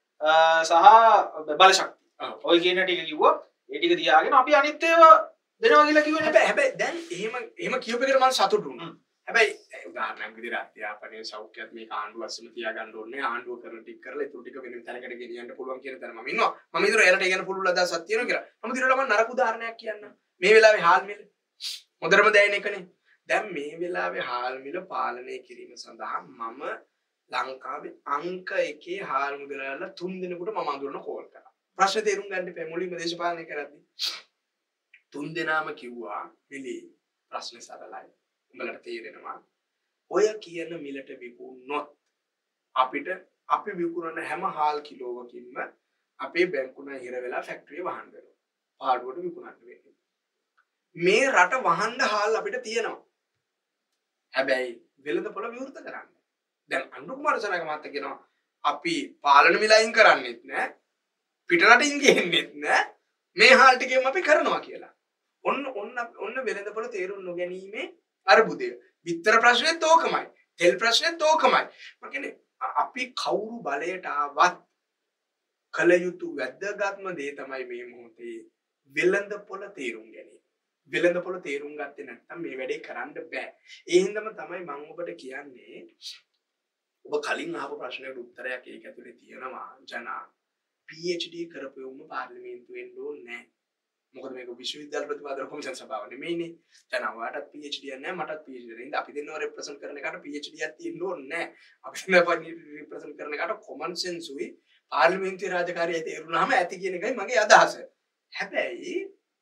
සහ බල ශක්තිය. ඔය කියන ටික කිව්වා. ඒ ටික තියාගෙන අපි අනිත් ඒවා දෙනවා කියලා කිව්වේ හැබැයි හැබැයි දැන් එහෙම එහෙම කියූප එකට මම සතුටු වුණා. හැබැයි උදාහරණයක් විදිහට අධ්‍යාපනයේ සෞඛ්‍යයත් මේක ආණ්ඩුව අස්සම තියාගන්න ඕනේ. ආණ්ඩුව කරන ටික කරලා ඊටු ටික වෙන තැනකට ගෙනියන්න පුළුවන් කියන තැන මම ඉන්නවා. මම හිතුවා එයාලට ඉගෙන පුළුල් අදහසක් තියෙනවා කියලා. මම හිතුවා මම නරක උදාහරණයක් කියන්නම්. මේ වෙලාවේ හාල් මිල හොඳටම දැනෙන එකනේ. දැන් මේ වෙලාවේ හාල් මිල පාලනය කිරීම සඳහා මම ලංකාවේ අංක එකේ හාල් මුදලාල තුන් දිනකට මම අඳුරන කෝල් කරා. ප්‍රශ්න තේරුම් ගන්න ඉපේ මුලින්ම දේශපාලනය කරද්දී තුන් දෙනාම කිව්වා මිලි ප්‍රශ්න සරලයි. උඹලට තේරෙනවා ඔය කියන මිලට විකුණනොත් අපිට අපි විකුණන හැම හාල් කිලෝවකින්ම අපේ බැංකුවන හිර වෙලා ෆැක්ටරිය වහන්න වෙනවා. පාඩුවට විකුණන්න වෙන්නේ. මේ රට වහන්න හාල් අපිට තියෙනවා. හැබැයි වෙළඳපොළ විවෘත කරන්න. දැන් අනුර කුමාර සනායක මහත්තයා කියනවා අපි පාලන මිල අයින් කරන්නෙත් නෑ. පිටරටින් ගේන්නෙත් නෑ. මේ හාල් ටිකෙම අපි කරනවා කියලා. ඔන්න ඔන්න ඔන්න වෙළඳපොළ තේරුම් නොගැනීමේ අර්බුදය. විතර ප්‍රශ්නෙත් ඕකමයි. තෙල් ප්‍රශ්නෙත් ඕකමයි. මම කියන්නේ අපි කවුරු බලයට ආවත් කල යුතු වැදගත්ම දේ තමයි මේ මොහොතේ වෙළඳපොළ තේරුම් ගැනීම. වෙළඳපොළ තේරුම් ගත්තේ නැත්නම් මේ වැඩේ කරන්න බෑ. ඒ හින්දාම තමයි මම ඔබට කියන්නේ ඔබ කලින් අහපු ප්‍රශ්නයට උත්තරයක් ඒක ඇතුලේ තියෙනවා ජනා PhD කරපෙවුම පාර්ලිමේන්තුවෙන් ඕනේ නැහැ. මොකද මේක විශ්වවිද්‍යාල ප්‍රතිපාදන කොමිෂන් සභාව නෙමෙයිනේ. දැන් අවාටත් PhD නැහැ මටත් PhD නැහැ. අපි දෙන්නව රෙප්‍රසන්ට් කරන එකට PhD එකක් තියෙන්න ඕනේ නැහැ. අපි දෙන්නව රෙප්‍රසන්ට් කරන එකට කොමන් සෙන්ස් උයි පාර්ලිමේන්තුවේ රාජකාරිය තේරුණාම ඇති කියන එකයි මගේ අදහස. හැබැයි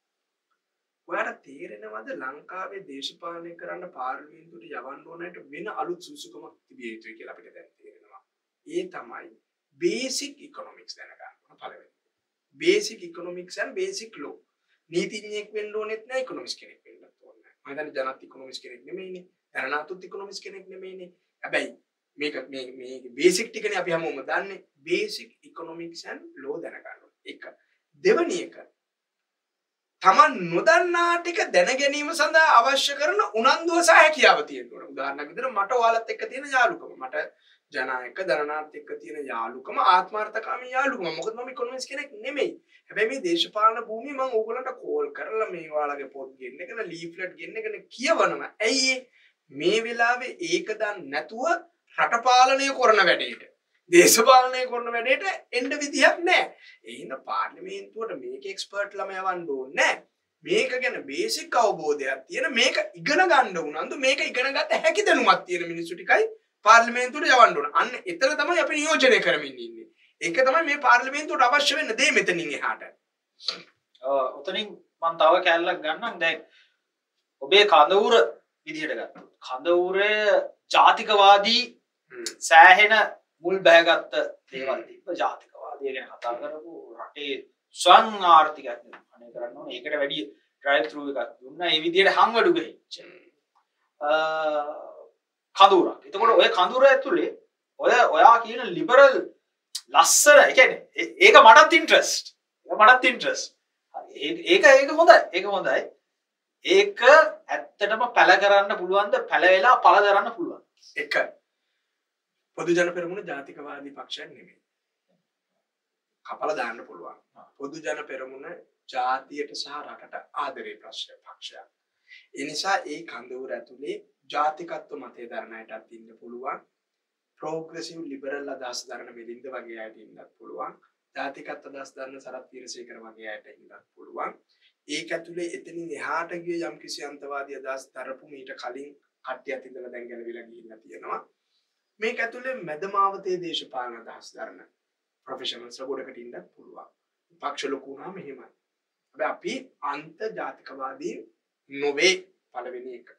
ඔයාලට තේරෙනවද ලංකාවේ දේශපාලනය කරන්න පාර්ලිමේන්තුවට යවන්න ඕනට වෙන අලුත් සුසුකමක් තිබිය යුතුයි කියලා අපිට දැන් තේරෙනවා. ඒ තමයි බේසික් ඉකොනොමික්ස් දැනගන්න ඕන පළවෙනි. Basic economics and basic law. නීතිඥයෙක් වෙන්න ඕනෙත් නැහැ ඉකොනොමික්ස් කෙනෙක් වෙන්නත් ඕනේ නැහැ. මම හිතන්නේ ජනත් ඉකොනොමික්ස් කෙනෙක් නෙමෙයිනේ. ධනනාතුත් ඉකොනොමික්ස් කෙනෙක් නෙමෙයිනේ. හැබැයි මේක මේ මේ බේසික් ටිකනේ අපි හැමෝම දන්නේ. බේසික් ඉකොනොමික්ස් and ලෝ දැනගන්න ඕනේ. එක. දෙවෙනි එක තමන් නොදන්නා ටික දැන ගැනීම සඳහා අවශ්‍ය කරන උනන්දුව සහ හැකියාව තියෙනවා. උදාහරණයක් විදිහට මට ඔයාලත් එක්ක තියෙන යාළුකම, මට ජනා එක්ක දරනාත් එක්ක තියෙන යාළුකම ආත්මార్థකාමී යාළුකම. මොකද මම ඉකොනොමික්ස් කෙනෙක් නෙමෙයි. හැබැයි මේ දේශපාලන භූමිය මම ඕගොල්ලන්ට කෝල් කරලා මේ ඔයාලගේ පොත් ගෙන්නගෙන ලීෆ්ලට් ගෙන්නගෙන කියවනවා. ඇයි මේ වෙලාවේ ඒක දන්නේ නැතුව රට පාලනය කරන වැඩේට, දේශපාලනය කරන වැඩේට එන්න විදියක් නැහැ. ඒ හින්දා පාර්ලිමේන්තුවට මේක එක්ස්පර්ට් ළමයා වන්න ඕනේ නැහැ. මේක ගැන බේසික් අවබෝධයක් තියෙන, මේක ඉගෙන ගන්න උනන්දු, මේක ඉගෙන ගන්න හැකි දැනුමක් තියෙන මිනිස්සු ටිකයි පාර්ලිමේන්තුවට යවන්න ඕන. අන්න එතන තමයි අපි නියෝජනය කරමින් ඉන්නේ. ඒක තමයි මේ පාර්ලිමේන්තුවට අවශ්‍ය වෙන දේ මෙතනින් එහාට. ඔව් උතනින් මම තව කැලලක් ගන්නම්. දැන් ඔබේ කඳවුර විදිහට ගත්තොත් කඳවුරේ ජාතිකවාදී සෑහෙන මුල් බැහැගත්ත දේවල් තිබ්බ. ජාතිකවාදී ගැන කතා කරපු රටේ ස්වං ආර්ථිකයක් නිර්මාණය කරන්න ඕනේ. ඒකට වැඩි ඩ්‍රයිව් ත්‍රූ එකක් දුන්නා. ඒ විදිහට හංවඩු ගහිච්ච කඳවුරක්. එතකොට ඔය කඳවුර ඇතුලේ ඔය ඔයා කියන ලිබරල් ලස්සන, ඒ කියන්නේ ඒක මටත් ඉන්ට්‍රස්ට්. ඒක මටත් ඉන්ට්‍රස්ට්. හරි. ඒක ඒක හොඳයි. ඒක හොඳයි. ඒක ඇත්තටම පැල කරන්න පුළුවන්ද? පැල වෙලා පළ දරන්න පුළුවන්. එක පොදු ජන පෙරමුණ ජාතිකවාදී පක්ෂයක් නෙමෙයි. කපලා දාන්න පුළුවන්. පොදු ජන පෙරමුණ ජාතියට සහ රටට ආදරේ ප්‍රශ්න පක්ෂයක්. ඒ නිසා ඒ කඳවුර ඇතුලේ ජාතිකත්ව මතය දරන අයටත් ඉන්න පුළුවන්. ප්‍රෝග්‍රෙසිව් ලිබරල් අදහස් දරන මිලින්ද වගේ අයට ඉන්නත් පුළුවන්. ජාතිකත්ව අදහස් දරන සරත් වීරසේකර වගේ අයට ඉන්නත් පුළුවන්. ඒක ඇතුලේ එතනින් එහාට ගිය යම් කිසි අන්තවාදී අදහස් දරපු මීට කලින් කට්ටියත් ඉඳලා දැන් ගැලවිලා ගිහිල්ලා තියෙනවා. මේක ඇතුලේ මැදමාවතේ දේශපාලන අදහස් දරන ප්‍රොෆෙෂනල්ස් ගොඩකට ඉන්නත් පුළුවන්. පක්ෂ ලොකු වුණාම එහෙමයි. හැබැයි අපි අන්ත ජාතිකවාදී නොවේ පළවෙනි එක.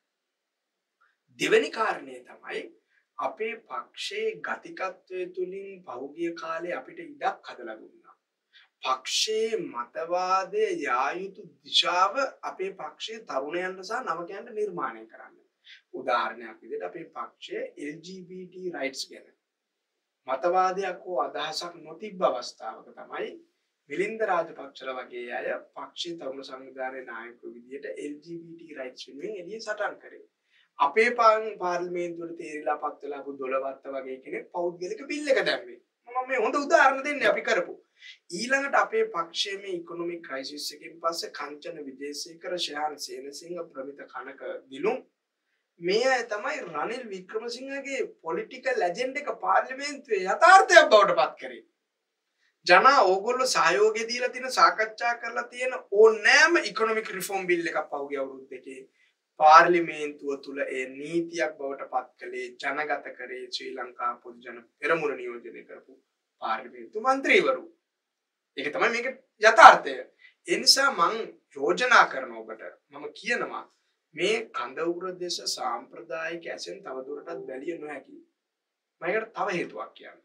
දෙවෙනි කාරණේ තමයි අපේ පක්ෂයේ ගතිකත්වය තුලින් පහුගිය කාලේ අපිට ඉඩක් හදලා දුන්නා. පක්ෂයේ මතවාදයේ යා යුතු දිශාව අපේ පක්ෂයේ තරුණයන්ට සහ නවකයන්ට නිර්මාණය කරන්න. උදාහරණයක් විදිහට අපේ පක්ෂයේ L G B T rights ගැන මතවාදයක් හෝ අදහසක් නොතිබ්බ අවස්ථාවක තමයි මිලින්ද රාජපක්ෂලා වගේ අය පක්ෂයේ තරුණ සංවිධානයේ නායකයෙකු විදිහට L G B T rights වෙනුවෙන් එළිය සටන් කරේ. අපේ පාර්ලිමේන්තුවට තේරිලා පත් වෙලා පු දොළවත්ත වගේ කෙනෙක් පෞද්ගලික බිල් එක දැම්මේ. මම මේ හොඳ උදාහරණ දෙන්නේ අපි කරපු. ඊළඟට අපේ පක්ෂයේ මේ ඉකොනොමික් ක්‍රයිසිස් එකෙන් පස්සේ කංචන විජේසේකර, ශාන් සේනසිංහ, ප්‍රමිත කනක දිලුම් මේ අය තමයි රනිල් වික්‍රමසිංහගේ පොලිටිකල් ඇජෙන්ඩා එක පාර්ලිමේන්තුවේ යථාර්ථයක් බවට පත් කරේ. ජනා ඕගොල්ලෝ සහයෝගය දීලා තියෙන, සාකච්ඡා කරලා තියෙන ඕනෑම ඉකොනොමික් රිෆෝම් බිල් එකක් පහුගිය අවුරුදු දෙකේ පාර්ලිමේන්තුව තුල ඒ නීතියක් බවට පත් කළේ, ජනගත කරේ ශ්‍රී ලංකා පොදු ජන පෙරමුණ නියෝජනය කරපු පාර්ලිමේන්තු මන්ත්‍රීවරු. ඒක තමයි මේක යථාර්ථය. ඒ නිසා මම යෝජනා කරන ඔබට මම කියනවා මේ කඳවුර දේශ සාම්ප්‍රදායික ඇසෙන් තවදුරටත් බැලිය නොහැකි. මම ඒකට තව හේතුවක් කියන්නම්.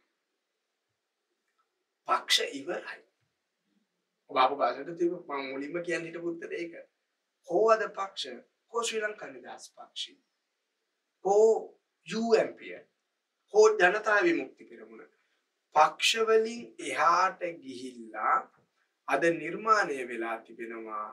පක්ෂ ඉවරයි. ඔබ අප භාෂාවට තිබු මම මුලින්ම කියන්න හිටපු උත්තරේ ඒක. කොහොමද පක්ෂ? කො ශ්‍රී ලංකා නිදහස් පක්ෂය. කො යූ එම් පී කො ජනතා විමුක්ති පෙරමුණ. පක්ෂ වලින් එහාට ගිහිල්ලා අද නිර්මාණය වෙලා තිබෙනවා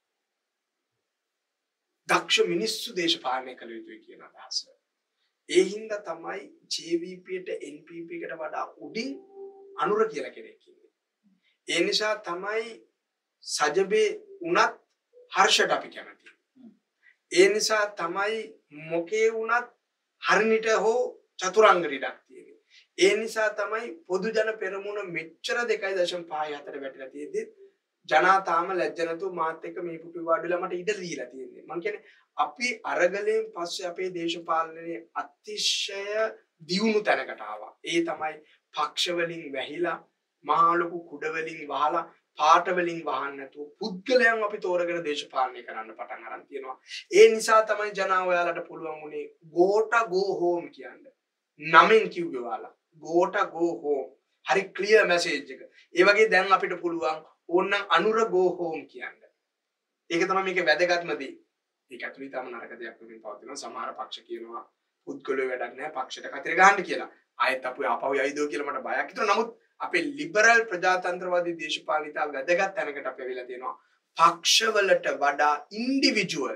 දක්ෂ මිනිස්සු දේශපාලනය කළ යුතුයි කියන අදහස. ඒ හින්දා තමයි ජේ වී පීට එන් පී පී කට වඩා උඩින් අනුර කියලා කෙනෙක් ඉන්නේ. ඒ නිසා තමයි සජබේ උනත් හර්ෂට අපි කැමති. ඒ නිසා තමයි මොකේ වුණත් හරිනිට හෝ චතුරංග රිඩක් තියෙන්නේ. ඒ නිසා තමයි පොදු ජන පෙරමුණ මෙච්චර දෙකයි දශම පහයි හතර වැටිලා තියෙද්දි ජනා තාම ලැජ්ජ නැතුව මාත් එක්ක මේ පුටු වාඩිලා මට ඉඩ දීලා තියෙන්නේ. මං කියන්නේ අපි අරගලෙන් පස්සේ අපේ දේශපාලනයේ අතිශය දියුණු තැනකට ආවා. ඒ තමයි පක්ෂ වලින් වැහිලා, මහා ලොකු කුඩ වලින් වහලා, පාට වලින් වහන්න නැතුව පුද්ගලයන් අපි තෝරගෙන දේශපාලනය කරන්න පටන් අරන් තියෙනවා. ඒ නිසා තමයි ජනා ඔයාලට පුළුවන් උනේ ගෝට ගෝ හෝම් කියන්න. නමෙන් කිව්වේ ඔයාලා. Gota go home. හරි ක්ලියර් මැසේජ් එක. ඒ වගේ දැන් අපිට පුළුවන් ඕනනම් අනුර ගෝ හෝම් කියන්න. ඒක තමයි මේකේ වැදගත්ම දේ. ඒක ඇතුළේ තම නරක දෙයක් වෙමින් පවතිනවා. සමහර පක්ෂ කියනවා පුද්ගලයෝ වැඩක් නැහැ පක්ෂයට කතර ගහන්න කියලා. ආයෙත් අපු ආපහු යයිදෝ කියලා මට බයක් හිතුණා. නමුත් අපේ ලිබරල් ප්‍රජාතන්ත්‍රවාදී දේශපාලනිකතාව වැදගත් තැනකට අපි වෙලා තියෙනවා. පක්ෂවලට වඩා ඉන්ඩිවිජුවල්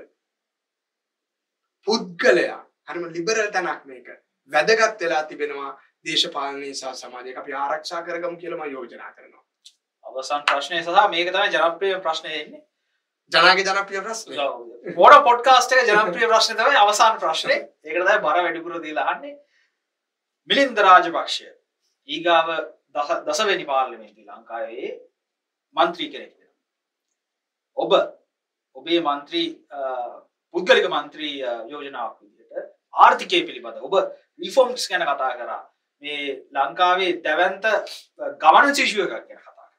පුද්ගලයා හරිම ලිබරල් තැනක් මේක වැදගත් වෙලා තිබෙනවා දේශපාලනයේ සහ සමාජයක අපි ආරක්ෂා කරගමු කියලා මම යෝජනා කරනවා. අවසන් ප්‍රශ්නය සහ මේක තමයි ජනප්‍රිය ප්‍රශ්නය එන්නේ. ජනාගේ ජනප්‍රිය ප්‍රශ්නය. පොඩ පොඩ්කාස්ට් එක ජනප්‍රිය ප්‍රශ්නේ තමයි අවසාන ප්‍රශ්නේ. ඒකට තමයි බර වැඩිපුර දීලා අහන්නේ. මිලින්ද රාජපක්ෂ ඊගාව දසවෙනි පාර්ලිමේන්තුවේ ලංකාවේ മന്ത്രി කෙනෙක් වෙනවා. ඔබ ඔබේ മന്ത്രി පුද්ගලික മന്ത്രി යෝජනාවක් විදිහට ආර්ථිකය පිළිබඳ ඔබ රිෆෝම්ස් ගැන කතා කරා. මේ ලංකාවේ දැවැන්ත ගවර්නන්ස් ඉෂුව එකක් ගැන කතා කරා.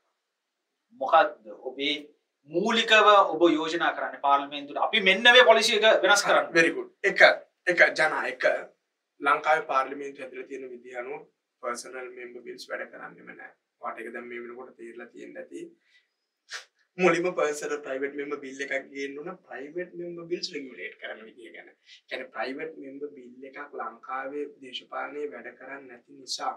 මොකක්ද ඔබේ මූලිකව ඔබ යෝජනා කරන්නේ පාර්ලිමේන්තුවට අපි මෙන්න මේ පොලිසි එක වෙනස් කරන්න. very good. එක එක ජනා එක ලංකාවේ පාර්ලිමේන්තුව ඇතුළේ තියෙන විදිහ අනුව personal member bills වැඩ කරන්නේම නැහැ. වාට එක දැන් මේ වෙනකොට තේරලා තියෙන්න ඇති. මුලින්ම personal private member bill එකක් ගේන්න උන private member bills regulate කරන විදිය ගැන. කියන්නේ private member bill එකක් ලංකාවේ දේශපාලනයේ වැඩ කරන්නේ නැති නිසා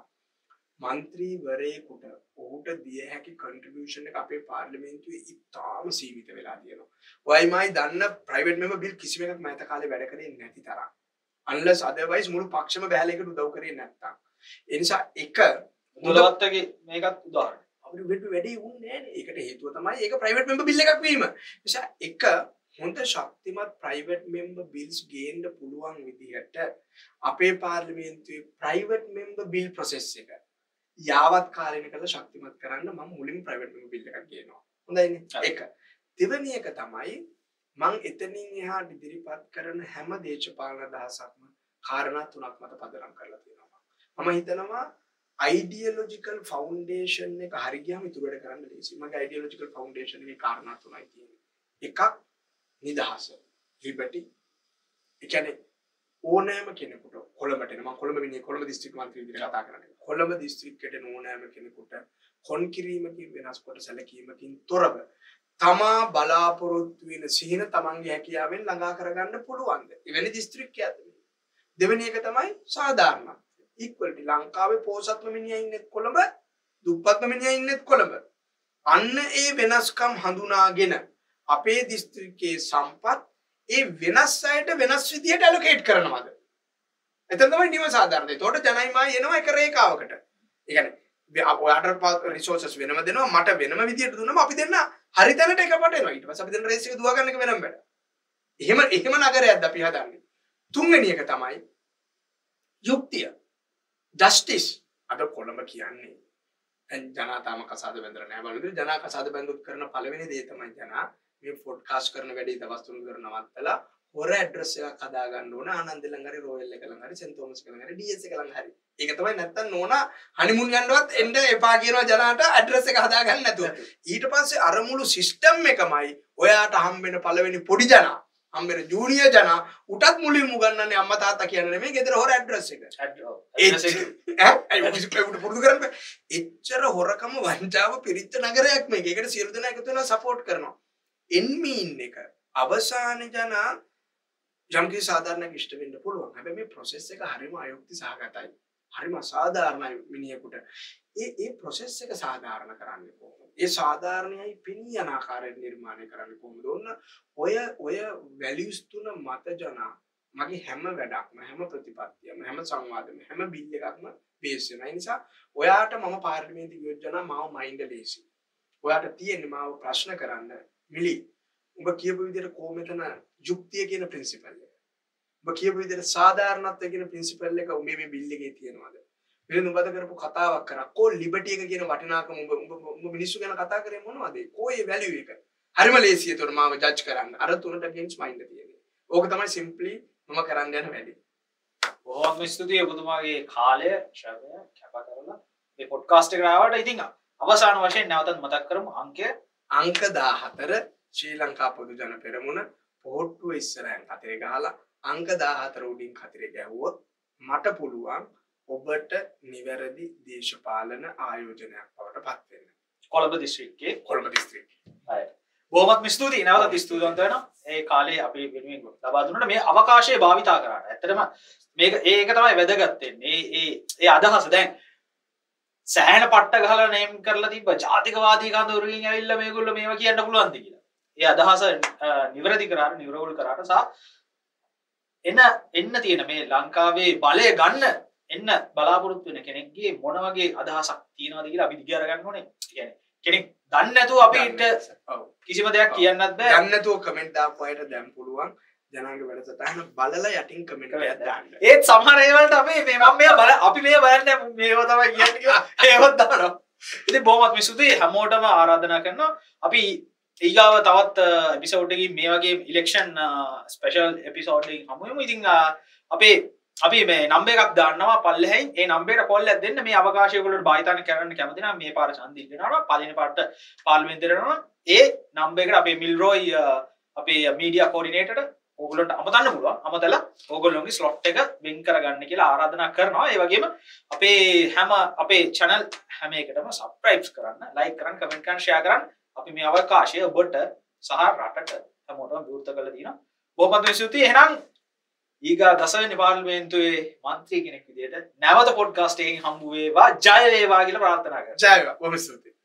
මන්ත්‍රීවරයෙකුට ඔහුට දිය හැකි contribution එක අපේ පාර්ලිමේන්තුවේ ඉතාම සීමිත වෙලා තියෙනවා. ඔයයිමයි දන්න private member bill කිසිම එකක් මෑත කාලේ වැඩ කරේ නැති තරම්. unless otherwise මුළු පක්ෂම බැලේකට උදව් කරේ නැත්තම්. ඒ නිසා එක මුලවත්තගේ මේකත් උදාහරණයක්. අපිට වෙඩ වැඩි වුණේ නැහැ. ඒකට හේතුව තමයි ඒක private member bill එකක් වීම. නිසා එක හොඳ ශක්තිමත් private member bills ගේන්න පුළුවන් විදිහට අපේ පාර්ලිමේන්තුවේ private member bill process එක යාවත් කාලීන කරලා ශක්තිමත් කරන්න මම මුලින්ම private member bill එකක් ගේනවා. හොඳයිනේ. එක. දෙවෙනි එක තමයි මම එතනින් එහාට ඉදිරිපත් කරන හැම දේශපාලන අදහසක්ම කාරණා තුනක් මත පදනම් කරලා තියෙනවා. මම හිතනවා ideological foundation එක හරි ගියාම ඉතුරු වැඩ කරන්න ලේසියි. මගේ ideological foundation එකේ කාරණා තුනයි තියෙන්නේ. එකක් නිදහස, liberty. ඒ කියන්නේ ඕනෑම කෙනෙකුට කොළඹට එන මම කොළඹ විනේ කොළඹ දිස්ත්‍රික් මන්ත්‍රී විදිහට කතා කරන්නේ. කොළඹ දිස්ත්‍රික්කයට එන ඕනෑම කෙනෙකුට කොන් කිරීමකින් වෙනස් කොට සැලකීමකින් තොරව තමා බලාපොරොත්තු වෙන සිහින තමන්ගේ හැකියාවෙන් ළඟා කරගන්න පුළුවන්ද? එවැනි දිස්ත්‍රික්කයක්. දෙවෙනි එක තමයි සාධාරණ equality. ලංකාවේ පොසත්ම මිනිහා ඉන්නේ කොළඹ, දුප්පත්ම මිනිහා ඉන්නේ කොළඹ. අන්න ඒ වෙනස්කම් හඳුනාගෙන අපේ දිස්ත්‍රික්කයේ සම්පත් ඒ වෙනස් අයට වෙනස් විදියට allocate කරනවාද? එතන තමයි නියම සාධාරණයි. ඒතකොට ජනයිමයි එනවා එක රේඛාවකට. ඒ කියන්නේ ඔයාට රිසෝසස් වෙනම දෙනවා මට වෙනම විදියට දුන්නම අපි දෙන්න හරි තැනට එකපට එනවා. ඊට පස්සේ අපි දෙන්න රේස් එක දුව ගන්න එක වෙනම වැඩ. එහෙම එහෙම නගරයක්ද අපි හදන්නේ. තුන්වෙනි එක තමයි යුක්තිය. ජස්ටිස්. අද කොළඹ කියන්නේ දැන් ජනතාවම කසාද බැඳලා නැහැ බලන්න. ජනා කසාද බැඳුත් කරන පළවෙනි දේ තමයි ජනා මේ පොඩ්කාස්ට් කරන වැඩේ දවස් තුන කර නවත්තලා හොර ඇඩ්‍රස් එකක් හදා ගන්න ඕන. ආනන්ද ළඟ හරි රොයල් එක ළඟ හරි සෙන්ට් තෝමස් ළඟ හරි ඩී එස් එක ළඟ හරි. ඒක තමයි නැත්තම් නෝනා හනිමුන් යන්නවත් එන්න එපා කියනවා ජනාට ඇඩ්‍රස් එක හදා ගන්න නැතුව. ඊට පස්සේ අර මුළු සිස්ටම් එකමයි ඔයාට හම්බෙන පළවෙනි පොඩි ජනා හම්බෙන ජූනියර් ජනා උටත් මුලින්ම උගන්නන්නේ අම්මා තාත්තා කියන්නේ නෙමෙයි ගෙදර හොර ඇඩ්‍රස් එක. ඇඩ්‍රස් එක ඈ අය කිසිකෙකුට පුරුදු කරන්න බෑ. එච්චර හොරකම වංචාව පිරිච්ච නගරයක් මේක. ඒකට සියලු දෙනා එකතු වෙලා සපෝට් කරනවා. එන්මීන් එක අවසාන ජනා යම්කිසි සාධාරණයක් ඉෂ්ට වෙන්න පුළුවන්. හැබැයි මේ process එක හරිම අයුක්ති සහගතයි. හරිම සාධාරණයි මිනිහෙකුට. ඒ ඒ process එක සාධාරණ කරන්නේ කොහොමද? ඒ සාධාරණයි පිණිය යන ආකාරයෙන් නිර්මාණය කරන්නේ කොහොමද? ඔන්න ඔය ඔය values තුන මත ජනා මගේ හැම වැඩක්ම හැම ප්‍රතිපත්තියම හැම සංවාදෙම හැම බිල් එකක්ම බේස් වෙනවා. ඒ නිසා ඔයාට මම පාර්ලිමේන්තු යෝජනා මාව මයින්ඩ් ලේසි. ඔයාට තියෙන්නේ මාව ප්‍රශ්න කරන්න මිලි. ඔබ කියපු විදිහට කොහොමද යුක්තිය කියන ප්‍රින්සිපල් එක. ඔබ කියපු විදිහට සාධාරණත්වය කියන ප්‍රින්සිපල් එක උඹේ මේ බිල් එකේ තියෙනවද? මෙන්න උඹද කරපු කතාවක් කරා. කෝ ලිබර්ටි එක කියන වටිනාකම උඹ උඹ උඹ මිනිස්සු ගැන කතා කරේ මොනවද? කෝ ඒ වැලියු එක. හරිම ලේසියි ඒතකොට මාව ජජ් කරන්න. අර තුනට against mind තියෙන්නේ. ඕක තමයි simply මම කරන්න යන වැඩේ. බොහොම ස්තුතියි ඔබතුමාගේ කාලය ශ්‍රවණය කැප කරලා මේ පොඩ්කාස්ට් එකට ආවට. ඉතින් අවසාන වශයෙන් නැවතත් මතක් කරමු අංකය අංක දාහතර ශ්‍රී ලංකා පොදු ජන පෙරමුණ පොහොට්ටුව ඉස්සරහින් කතරේ ගහලා අංක දාහතර උඩින් කතරේ ගැහුවොත් මට පුළුවන් ඔබට නිවැරදි දේශපාලන ආයෝජනයක් බවට පත් වෙන්න. කොළඹ දිස්ත්‍රික්කයේ කොළඹ දිස්ත්‍රික්කයේ. හරි. බොහොමත් ස්තුතියි. නැවතත් ස්තුතිවන්ත වෙනවා. ඒ කාලේ අපි වෙනුවෙන් ලබා දුන්නට මේ අවකාශය භාවිතා කරාට. ඇත්තටම මේක ඒක තමයි වැදගත් වෙන්නේ. ඒ ඒ ඒ අදහස දැන් සෑහෙන පට්ට ගහලා නේම් කරලා තිබ්බ ජාතිකවාදී කඳවුරකින් ඇවිල්ලා මේගොල්ලෝ මේවා කියන්න පුළුවන්ද කියලා. ඒ අදහස නිවැරදි කරාට නිරවුල් කරාට සහ එන්න එන්න තියෙන මේ ලංකාවේ බලය ගන්න එන්න බලාපොරොත්තු වෙන කෙනෙක්ගේ මොන වගේ අදහසක් තියෙනවද කියලා අපි දිග අරගන්න ඕනේ. කියන්නේ කෙනෙක් දන්නේ නැතුව අපිට කිසිම දෙයක් කියන්නත් බෑ. දන්නේ නැතුව කමෙන්ට් දාපු අයට දැන් පුළුවන් ජනංග වැඩසටහන බලලා යටින් කමෙන්ට් එකක් දාන්න. ඒත් සමහර ඒවලට අපි මේ මම මේ බල අපි මේ බලන්නේ මේව තමයි කියන්නේ කියලා ඒවත් දානවා. ඉතින් බොහොමත් මිසුදී හැමෝටම ආරාධනා කරනවා අපි ඊගාව තවත් එපිසෝඩ් එකකින් මේ වගේ ඉලෙක්ෂන් ස්පෙෂල් එපිසෝඩ් එකකින් හමු වෙමු. ඉතින් අපේ අපි මේ නම්බර් එකක් දාන්නවා පල්ලෙහින්. ඒ නම්බරේට කෝල් එකක් දෙන්න. මේ අවකාශය වලට භාවිතන කරන්න කැමති නම් මේ පාර ඡන්දය දෙනවා. පළවෙනි පාරට පාර්ලිමේන්තුවට යනවා. ඒ නම්බර් එකට අපේ මිල්රොයි අපේ මීඩියා කෝඩිනේටර් ඕගොල්ලන්ට අමතන්න පුළුවන්. අමතලා ඕගොල්ලෝගේ ස්ලොට් එක වෙන් කරගන්න කියලා ආරාධනා කරනවා. ඒ වගේම අපේ හැම අපේ channel හැම එකටම subscribe කරන්න, like කරන්න, comment කරන්න, share කරන්න. අපි මේ අවකාශය ඔබට සහ රටට හැමෝටම විවෘත කරලා තියෙනවා. බොහොමත් ස්තුතියි. එහෙනම් ඊගා දසවෙනි පාර්ලිමේන්තුවේ මන්ත්‍රී කෙනෙක් විදිහට නැවත පොඩ්කාස්ට් එකකින් හම්බ වේවා. ජය වේවා කියලා ප්‍රාර්ථනා කරනවා. ජය වේවා. බොහොම ස්තුතියි.